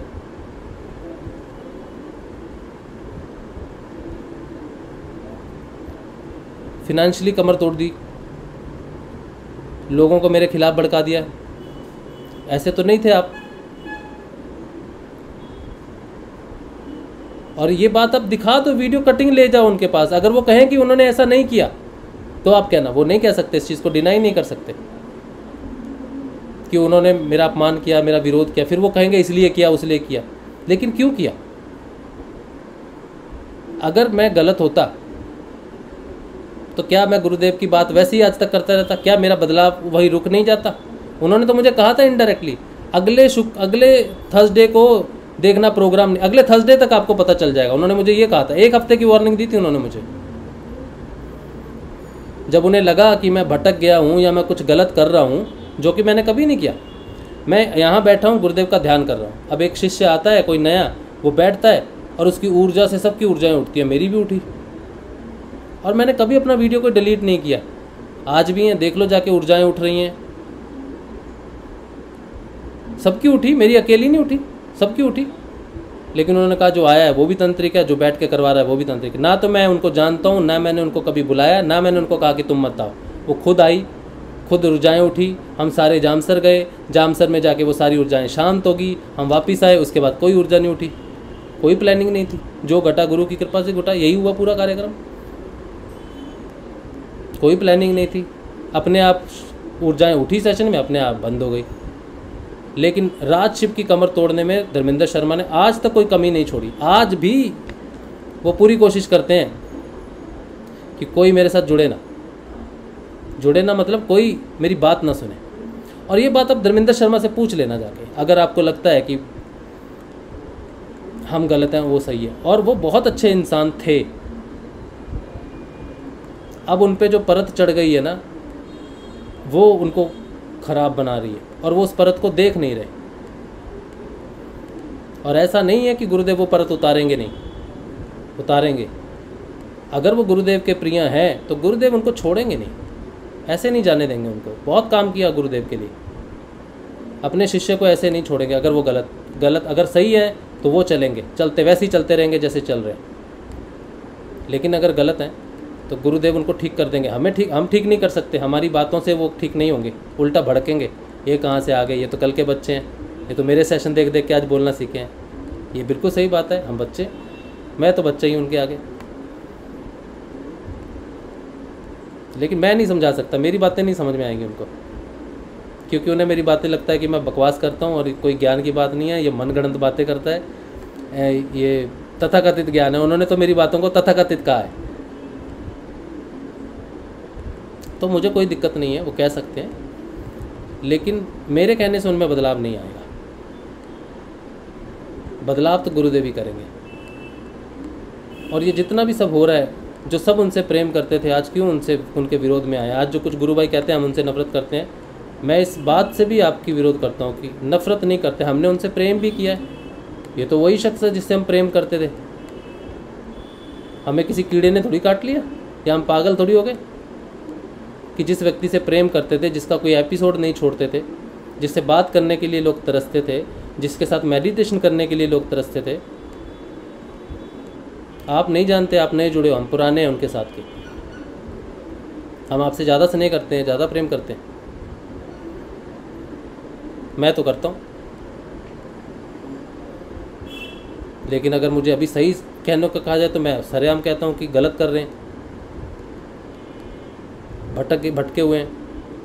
फिनेंशियली कमर तोड़ दी, लोगों को मेरे खिलाफ भड़का दिया। ऐसे तो नहीं थे आप। और ये बात अब दिखा दो, वीडियो कटिंग ले जाओ उनके पास। अगर वो कहें कि उन्होंने ऐसा नहीं किया तो आप कहना, वो नहीं कह सकते, इस चीज़ को डिनाई नहीं कर सकते कि उन्होंने मेरा अपमान किया, मेरा विरोध किया। फिर वो कहेंगे इसलिए किया, उसलिए किया। लेकिन क्यों किया? अगर मैं गलत होता तो क्या मैं गुरुदेव की बात वैसे ही आज तक करता रहता? क्या मेरा बदलाव वही रुक नहीं जाता? उन्होंने तो मुझे कहा था इनडायरेक्टली, अगले शुक्र अगले थर्सडे को देखना प्रोग्राम, अगले थर्सडे तक आपको पता चल जाएगा। उन्होंने मुझे ये कहा था, एक हफ्ते की वार्निंग दी थी उन्होंने मुझे। जब उन्हें लगा कि मैं भटक गया हूँ या मैं कुछ गलत कर रहा हूँ, जो कि मैंने कभी नहीं किया। मैं यहाँ बैठा हूँ, गुरुदेव का ध्यान कर रहा हूँ। अब एक शिष्य आता है, कोई नया, वो बैठता है और उसकी ऊर्जा से सबकी ऊर्जाएं उठती हैं, मेरी भी उठी। और मैंने कभी अपना वीडियो को डिलीट नहीं किया, आज भी हैं, देख लो जाके, ऊर्जाएं उठ रही हैं, सबकी उठी, मेरी अकेली नहीं उठी, सबकी उठी। लेकिन उन्होंने कहा जो आया है वो भी तंत्रिक है, जो बैठ के करवा रहा है वो भी तंत्रिक है। ना तो मैं उनको जानता हूँ, ना मैंने उनको कभी बुलाया, ना मैंने उनको कहा कि तुम मत आओ। वो खुद आई, खुद ऊर्जाएं उठी, हम सारे जामसर गए, जामसर में जाके वो सारी ऊर्जाएं शांत होगी, हम वापस आए, उसके बाद कोई ऊर्जा नहीं उठी, कोई प्लानिंग नहीं थी। जो घटा गुरु की कृपा से घटा, यही हुआ पूरा कार्यक्रम। कोई प्लानिंग नहीं थी, अपने आप ऊर्जाएं उठी सेशन में, अपने आप बंद हो गई। लेकिन राज शिव की कमर तोड़ने में धर्मेंद्र शर्मा ने आज तक कोई कमी नहीं छोड़ी। आज भी वो पूरी कोशिश करते हैं कि कोई मेरे साथ जुड़े ना, जुड़े ना मतलब कोई मेरी बात ना सुने। और ये बात अब धर्मेंद्र शर्मा से पूछ लेना जाके, अगर आपको लगता है कि हम गलत हैं, वो सही है। और वो बहुत अच्छे इंसान थे। अब उन पे जो परत चढ़ गई है ना, वो उनको खराब बना रही है, और वो उस परत को देख नहीं रहे। और ऐसा नहीं है कि गुरुदेव वो परत उतारेंगे नहीं, उतारेंगे। अगर वो गुरुदेव के प्रिय हैं तो गुरुदेव उनको छोड़ेंगे नहीं, ऐसे नहीं जाने देंगे उनको। बहुत काम किया गुरुदेव के लिए, अपने शिष्य को ऐसे नहीं छोड़ेंगे। अगर वो गलत गलत अगर सही है तो वो चलेंगे, चलते वैसे ही चलते रहेंगे जैसे चल रहे हैं। लेकिन अगर गलत हैं तो गुरुदेव उनको ठीक कर देंगे। हमें ठीक हम ठीक नहीं कर सकते, हमारी बातों से वो ठीक नहीं होंगे, उल्टा भड़केंगे। ये कहाँ से आ गए, ये तो कल के बच्चे हैं, ये तो मेरे सेशन देख देख के आज बोलना सीखे हैं। ये बिल्कुल सही बात है, हम बच्चे, मैं तो बच्चा ही उनके आगे। लेकिन मैं नहीं समझा सकता, मेरी बातें नहीं समझ में आएंगी उनको, क्योंकि उन्हें मेरी बातें लगता है कि मैं बकवास करता हूँ और कोई ज्ञान की बात नहीं है, ये मनगढ़ंत बातें करता है, ये तथाकथित ज्ञान है। उन्होंने तो मेरी बातों को तथाकथित कहा है, तो मुझे कोई दिक्कत नहीं है, वो कह सकते हैं। लेकिन मेरे कहने से उनमें बदलाव नहीं आएगा। बदलाव तो गुरुदेव ही करेंगे। और ये जितना भी सब हो रहा है, जो सब उनसे प्रेम करते थे आज क्यों उनसे उनके विरोध में आए। आज जो कुछ गुरु भाई कहते हैं हम उनसे नफरत करते हैं, मैं इस बात से भी आपकी विरोध करता हूँ कि नफरत नहीं करते, हमने उनसे प्रेम भी किया है। ये तो वही शख्स है जिससे हम प्रेम करते थे। हमें किसी कीड़े ने थोड़ी काट लिया या हम पागल थोड़ी हो गए कि जिस व्यक्ति से प्रेम करते थे, जिसका कोई एपिसोड नहीं छोड़ते थे, जिससे बात करने के लिए लोग तरसते थे, जिसके साथ मेडिटेशन करने के लिए लोग तरसते थे। आप नहीं जानते, आप नए जुड़े हो, हम पुराने हैं उनके साथ के। हम आपसे ज़्यादा स्नेह करते हैं, ज़्यादा प्रेम करते हैं। मैं तो करता हूँ, लेकिन अगर मुझे अभी सही कहने को कहा जाए तो मैं सरेआम कहता हूँ कि गलत कर रहे हैं, भटक भटके हुए हैं।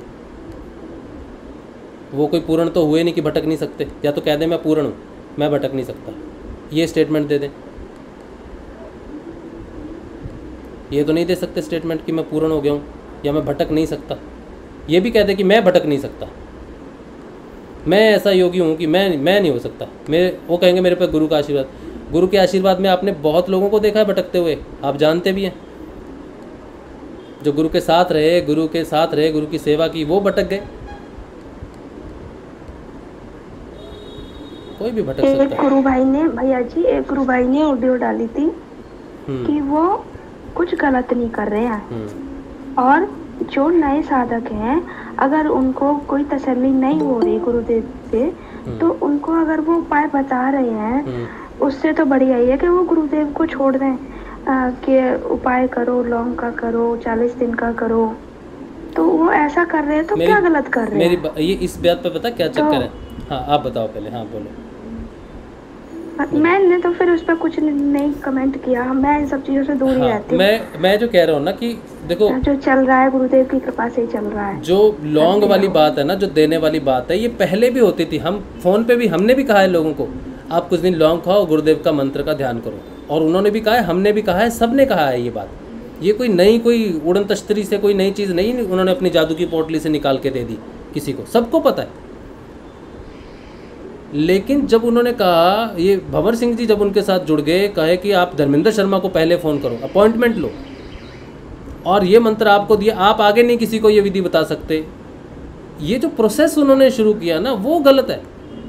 वो कोई पूर्ण तो हुए नहीं कि भटक नहीं सकते। या तो कह दें मैं पूर्ण हूँ, मैं भटक नहीं सकता, ये स्टेटमेंट दे दें। ये तो नहीं दे सकते स्टेटमेंट कि मैं पूर्ण हो गया हूँ या मैं भटक नहीं सकता। ये भी कह दे कि मैं भटक नहीं सकता, मैं ऐसा योगी हूँ कि मैं मैं नहीं हो सकता। मेरे वो कहेंगे मेरे पे गुरु का आशीर्वाद। गुरु के आशीर्वाद में आपने बहुत लोगों को देखा है भटकते हुए, आप जानते भी हैं। जो गुरु के साथ रहे, गुरु के साथ रहे, गुरु की सेवा की, वो भटक गए। कोई भी भटक सकता है। एक गुरु भाई ने भैया जी एक गुरु भाई ने ऑडियो डाली थी कि वो कुछ गलत नहीं कर रहे हैं, और जो नए साधक हैं अगर उनको कोई तसल्ली नहीं हो रही गुरुदेव से, तो उनको अगर वो उपाय बता रहे हैं उससे तो बढ़िया ही है कि वो गुरुदेव को छोड़ दें कि उपाय करो, लौंग का करो, चालीस दिन का करो। तो वो ऐसा कर रहे हैं तो क्या गलत कर रहे मेरी हैं? ये इस बात पे पता क्या चक्कर तो, है। हाँ आप बताओ पहले। हाँ बोलो। मैंने तो फिर उस पर कुछ नहीं कमेंट किया, मैं इन सब चीज़ों से दूर ही रहती हूँ। मैं मैं जो कह रहा हूँ ना कि देखो जो चल रहा है गुरुदेव की कृपा से ही चल रहा है। जो लौंग वाली बात है ना, जो देने वाली बात है, ये पहले भी होती थी। हम फोन पे भी हमने भी कहा है लोगों को, आप कुछ दिन लौंग खाओ, गुरुदेव का मंत्र का ध्यान करो, और उन्होंने भी कहा है, हमने भी कहा है, सब ने कहा है ये बात। ये कोई नई कोई उड़न तश्तरी से कोई नई चीज़ नहीं उन्होंने अपनी जादू की पोटली से निकाल के दे दी किसी को, सबको पता है। लेकिन जब उन्होंने कहा, ये भंवर सिंह जी जब उनके साथ जुड़ गए, कहे कि आप धर्मेंद्र शर्मा को पहले फ़ोन करो, अपॉइंटमेंट लो, और ये मंत्र आपको दिया, आप आगे नहीं किसी को ये विधि बता सकते। ये जो प्रोसेस उन्होंने शुरू किया ना, वो गलत है।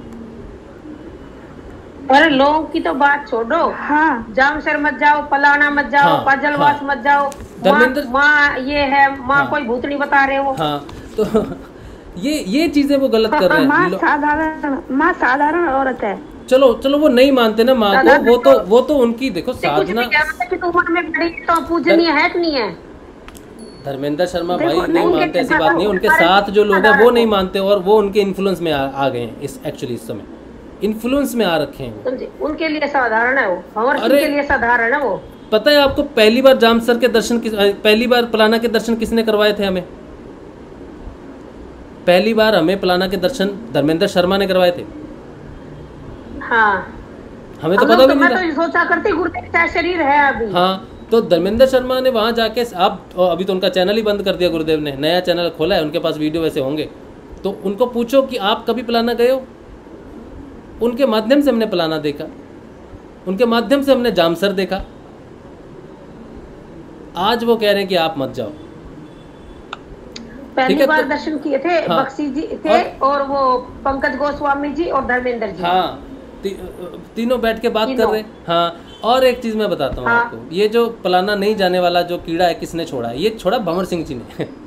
अरे लोगों की तो बात छोड़ो। हाँ, जामसर मत जाओ, पलाना मत जाओ, हाँ, पजलवास हाँ, मत जाओ, धर्मेंद्र माँ ये है, माँ हाँ, कोई भूत नहीं बता रहे हो। हाँ, तो ये ये चीजें वो गलत कर रहे हैं। माँ साधारण माँ साधारण औरत है। चलो चलो वो नहीं मानते ना माँ को, वो तो वो तो उनकी देखो साधना। तो पूजनीय है कि नहीं है? धर्मेंद्र शर्मा भाई नहीं मानते, ऐसी बात नहीं। उनके साथ जो लोग हैं वो नहीं मानते, और वो उनके इन्फ्लुएंस में आ, आ गए हैं इस एक्चुअली इस समय इन्फ्लुएंस में आ रखे हैं। उनके लिए साधारण है वो, भंवर सिंह के लिए साधारण है वो। पता है आपको, पहली बार जामसर के दर्शन किस पहली बार पलाना के दर्शन किसने करवाए थे हमें? पहली बार हमें पलाना के दर्शन धर्मेंद्र शर्मा ने करवाए थे। हाँ, हमें तो पता भी नहीं था। मैं तो सोचा करती गुरुदेव का शरीर है अभी। हाँ, तो धर्मेंद्र शर्मा ने वहाँ जाके, आप अभी तो उनका चैनल ही बंद कर दिया गुरुदेव ने, नया चैनल खोला है, उनके पास वीडियो वैसे होंगे, तो उनको पूछो कि आप कभी पलाना गए हो। उनके माध्यम से हमने पलाना देखा, उनके माध्यम से हमने जामसर देखा। आज वो कह रहे हैं कि आप मत जाओ। पहली बार दर्शन किए थे हाँ, बख्शी जी थे और, और वो पंकज गोस्वामी जी और धर्मेंद्र जी। हाँ, ती, तीनों बैठ के बात कर रहे। हाँ, और एक चीज मैं बताता हूँ हाँ, आपको, ये जो पलाना नहीं जाने वाला जो कीड़ा है किसने छोड़ा है? ये छोड़ा भंवर सिंह जी ने।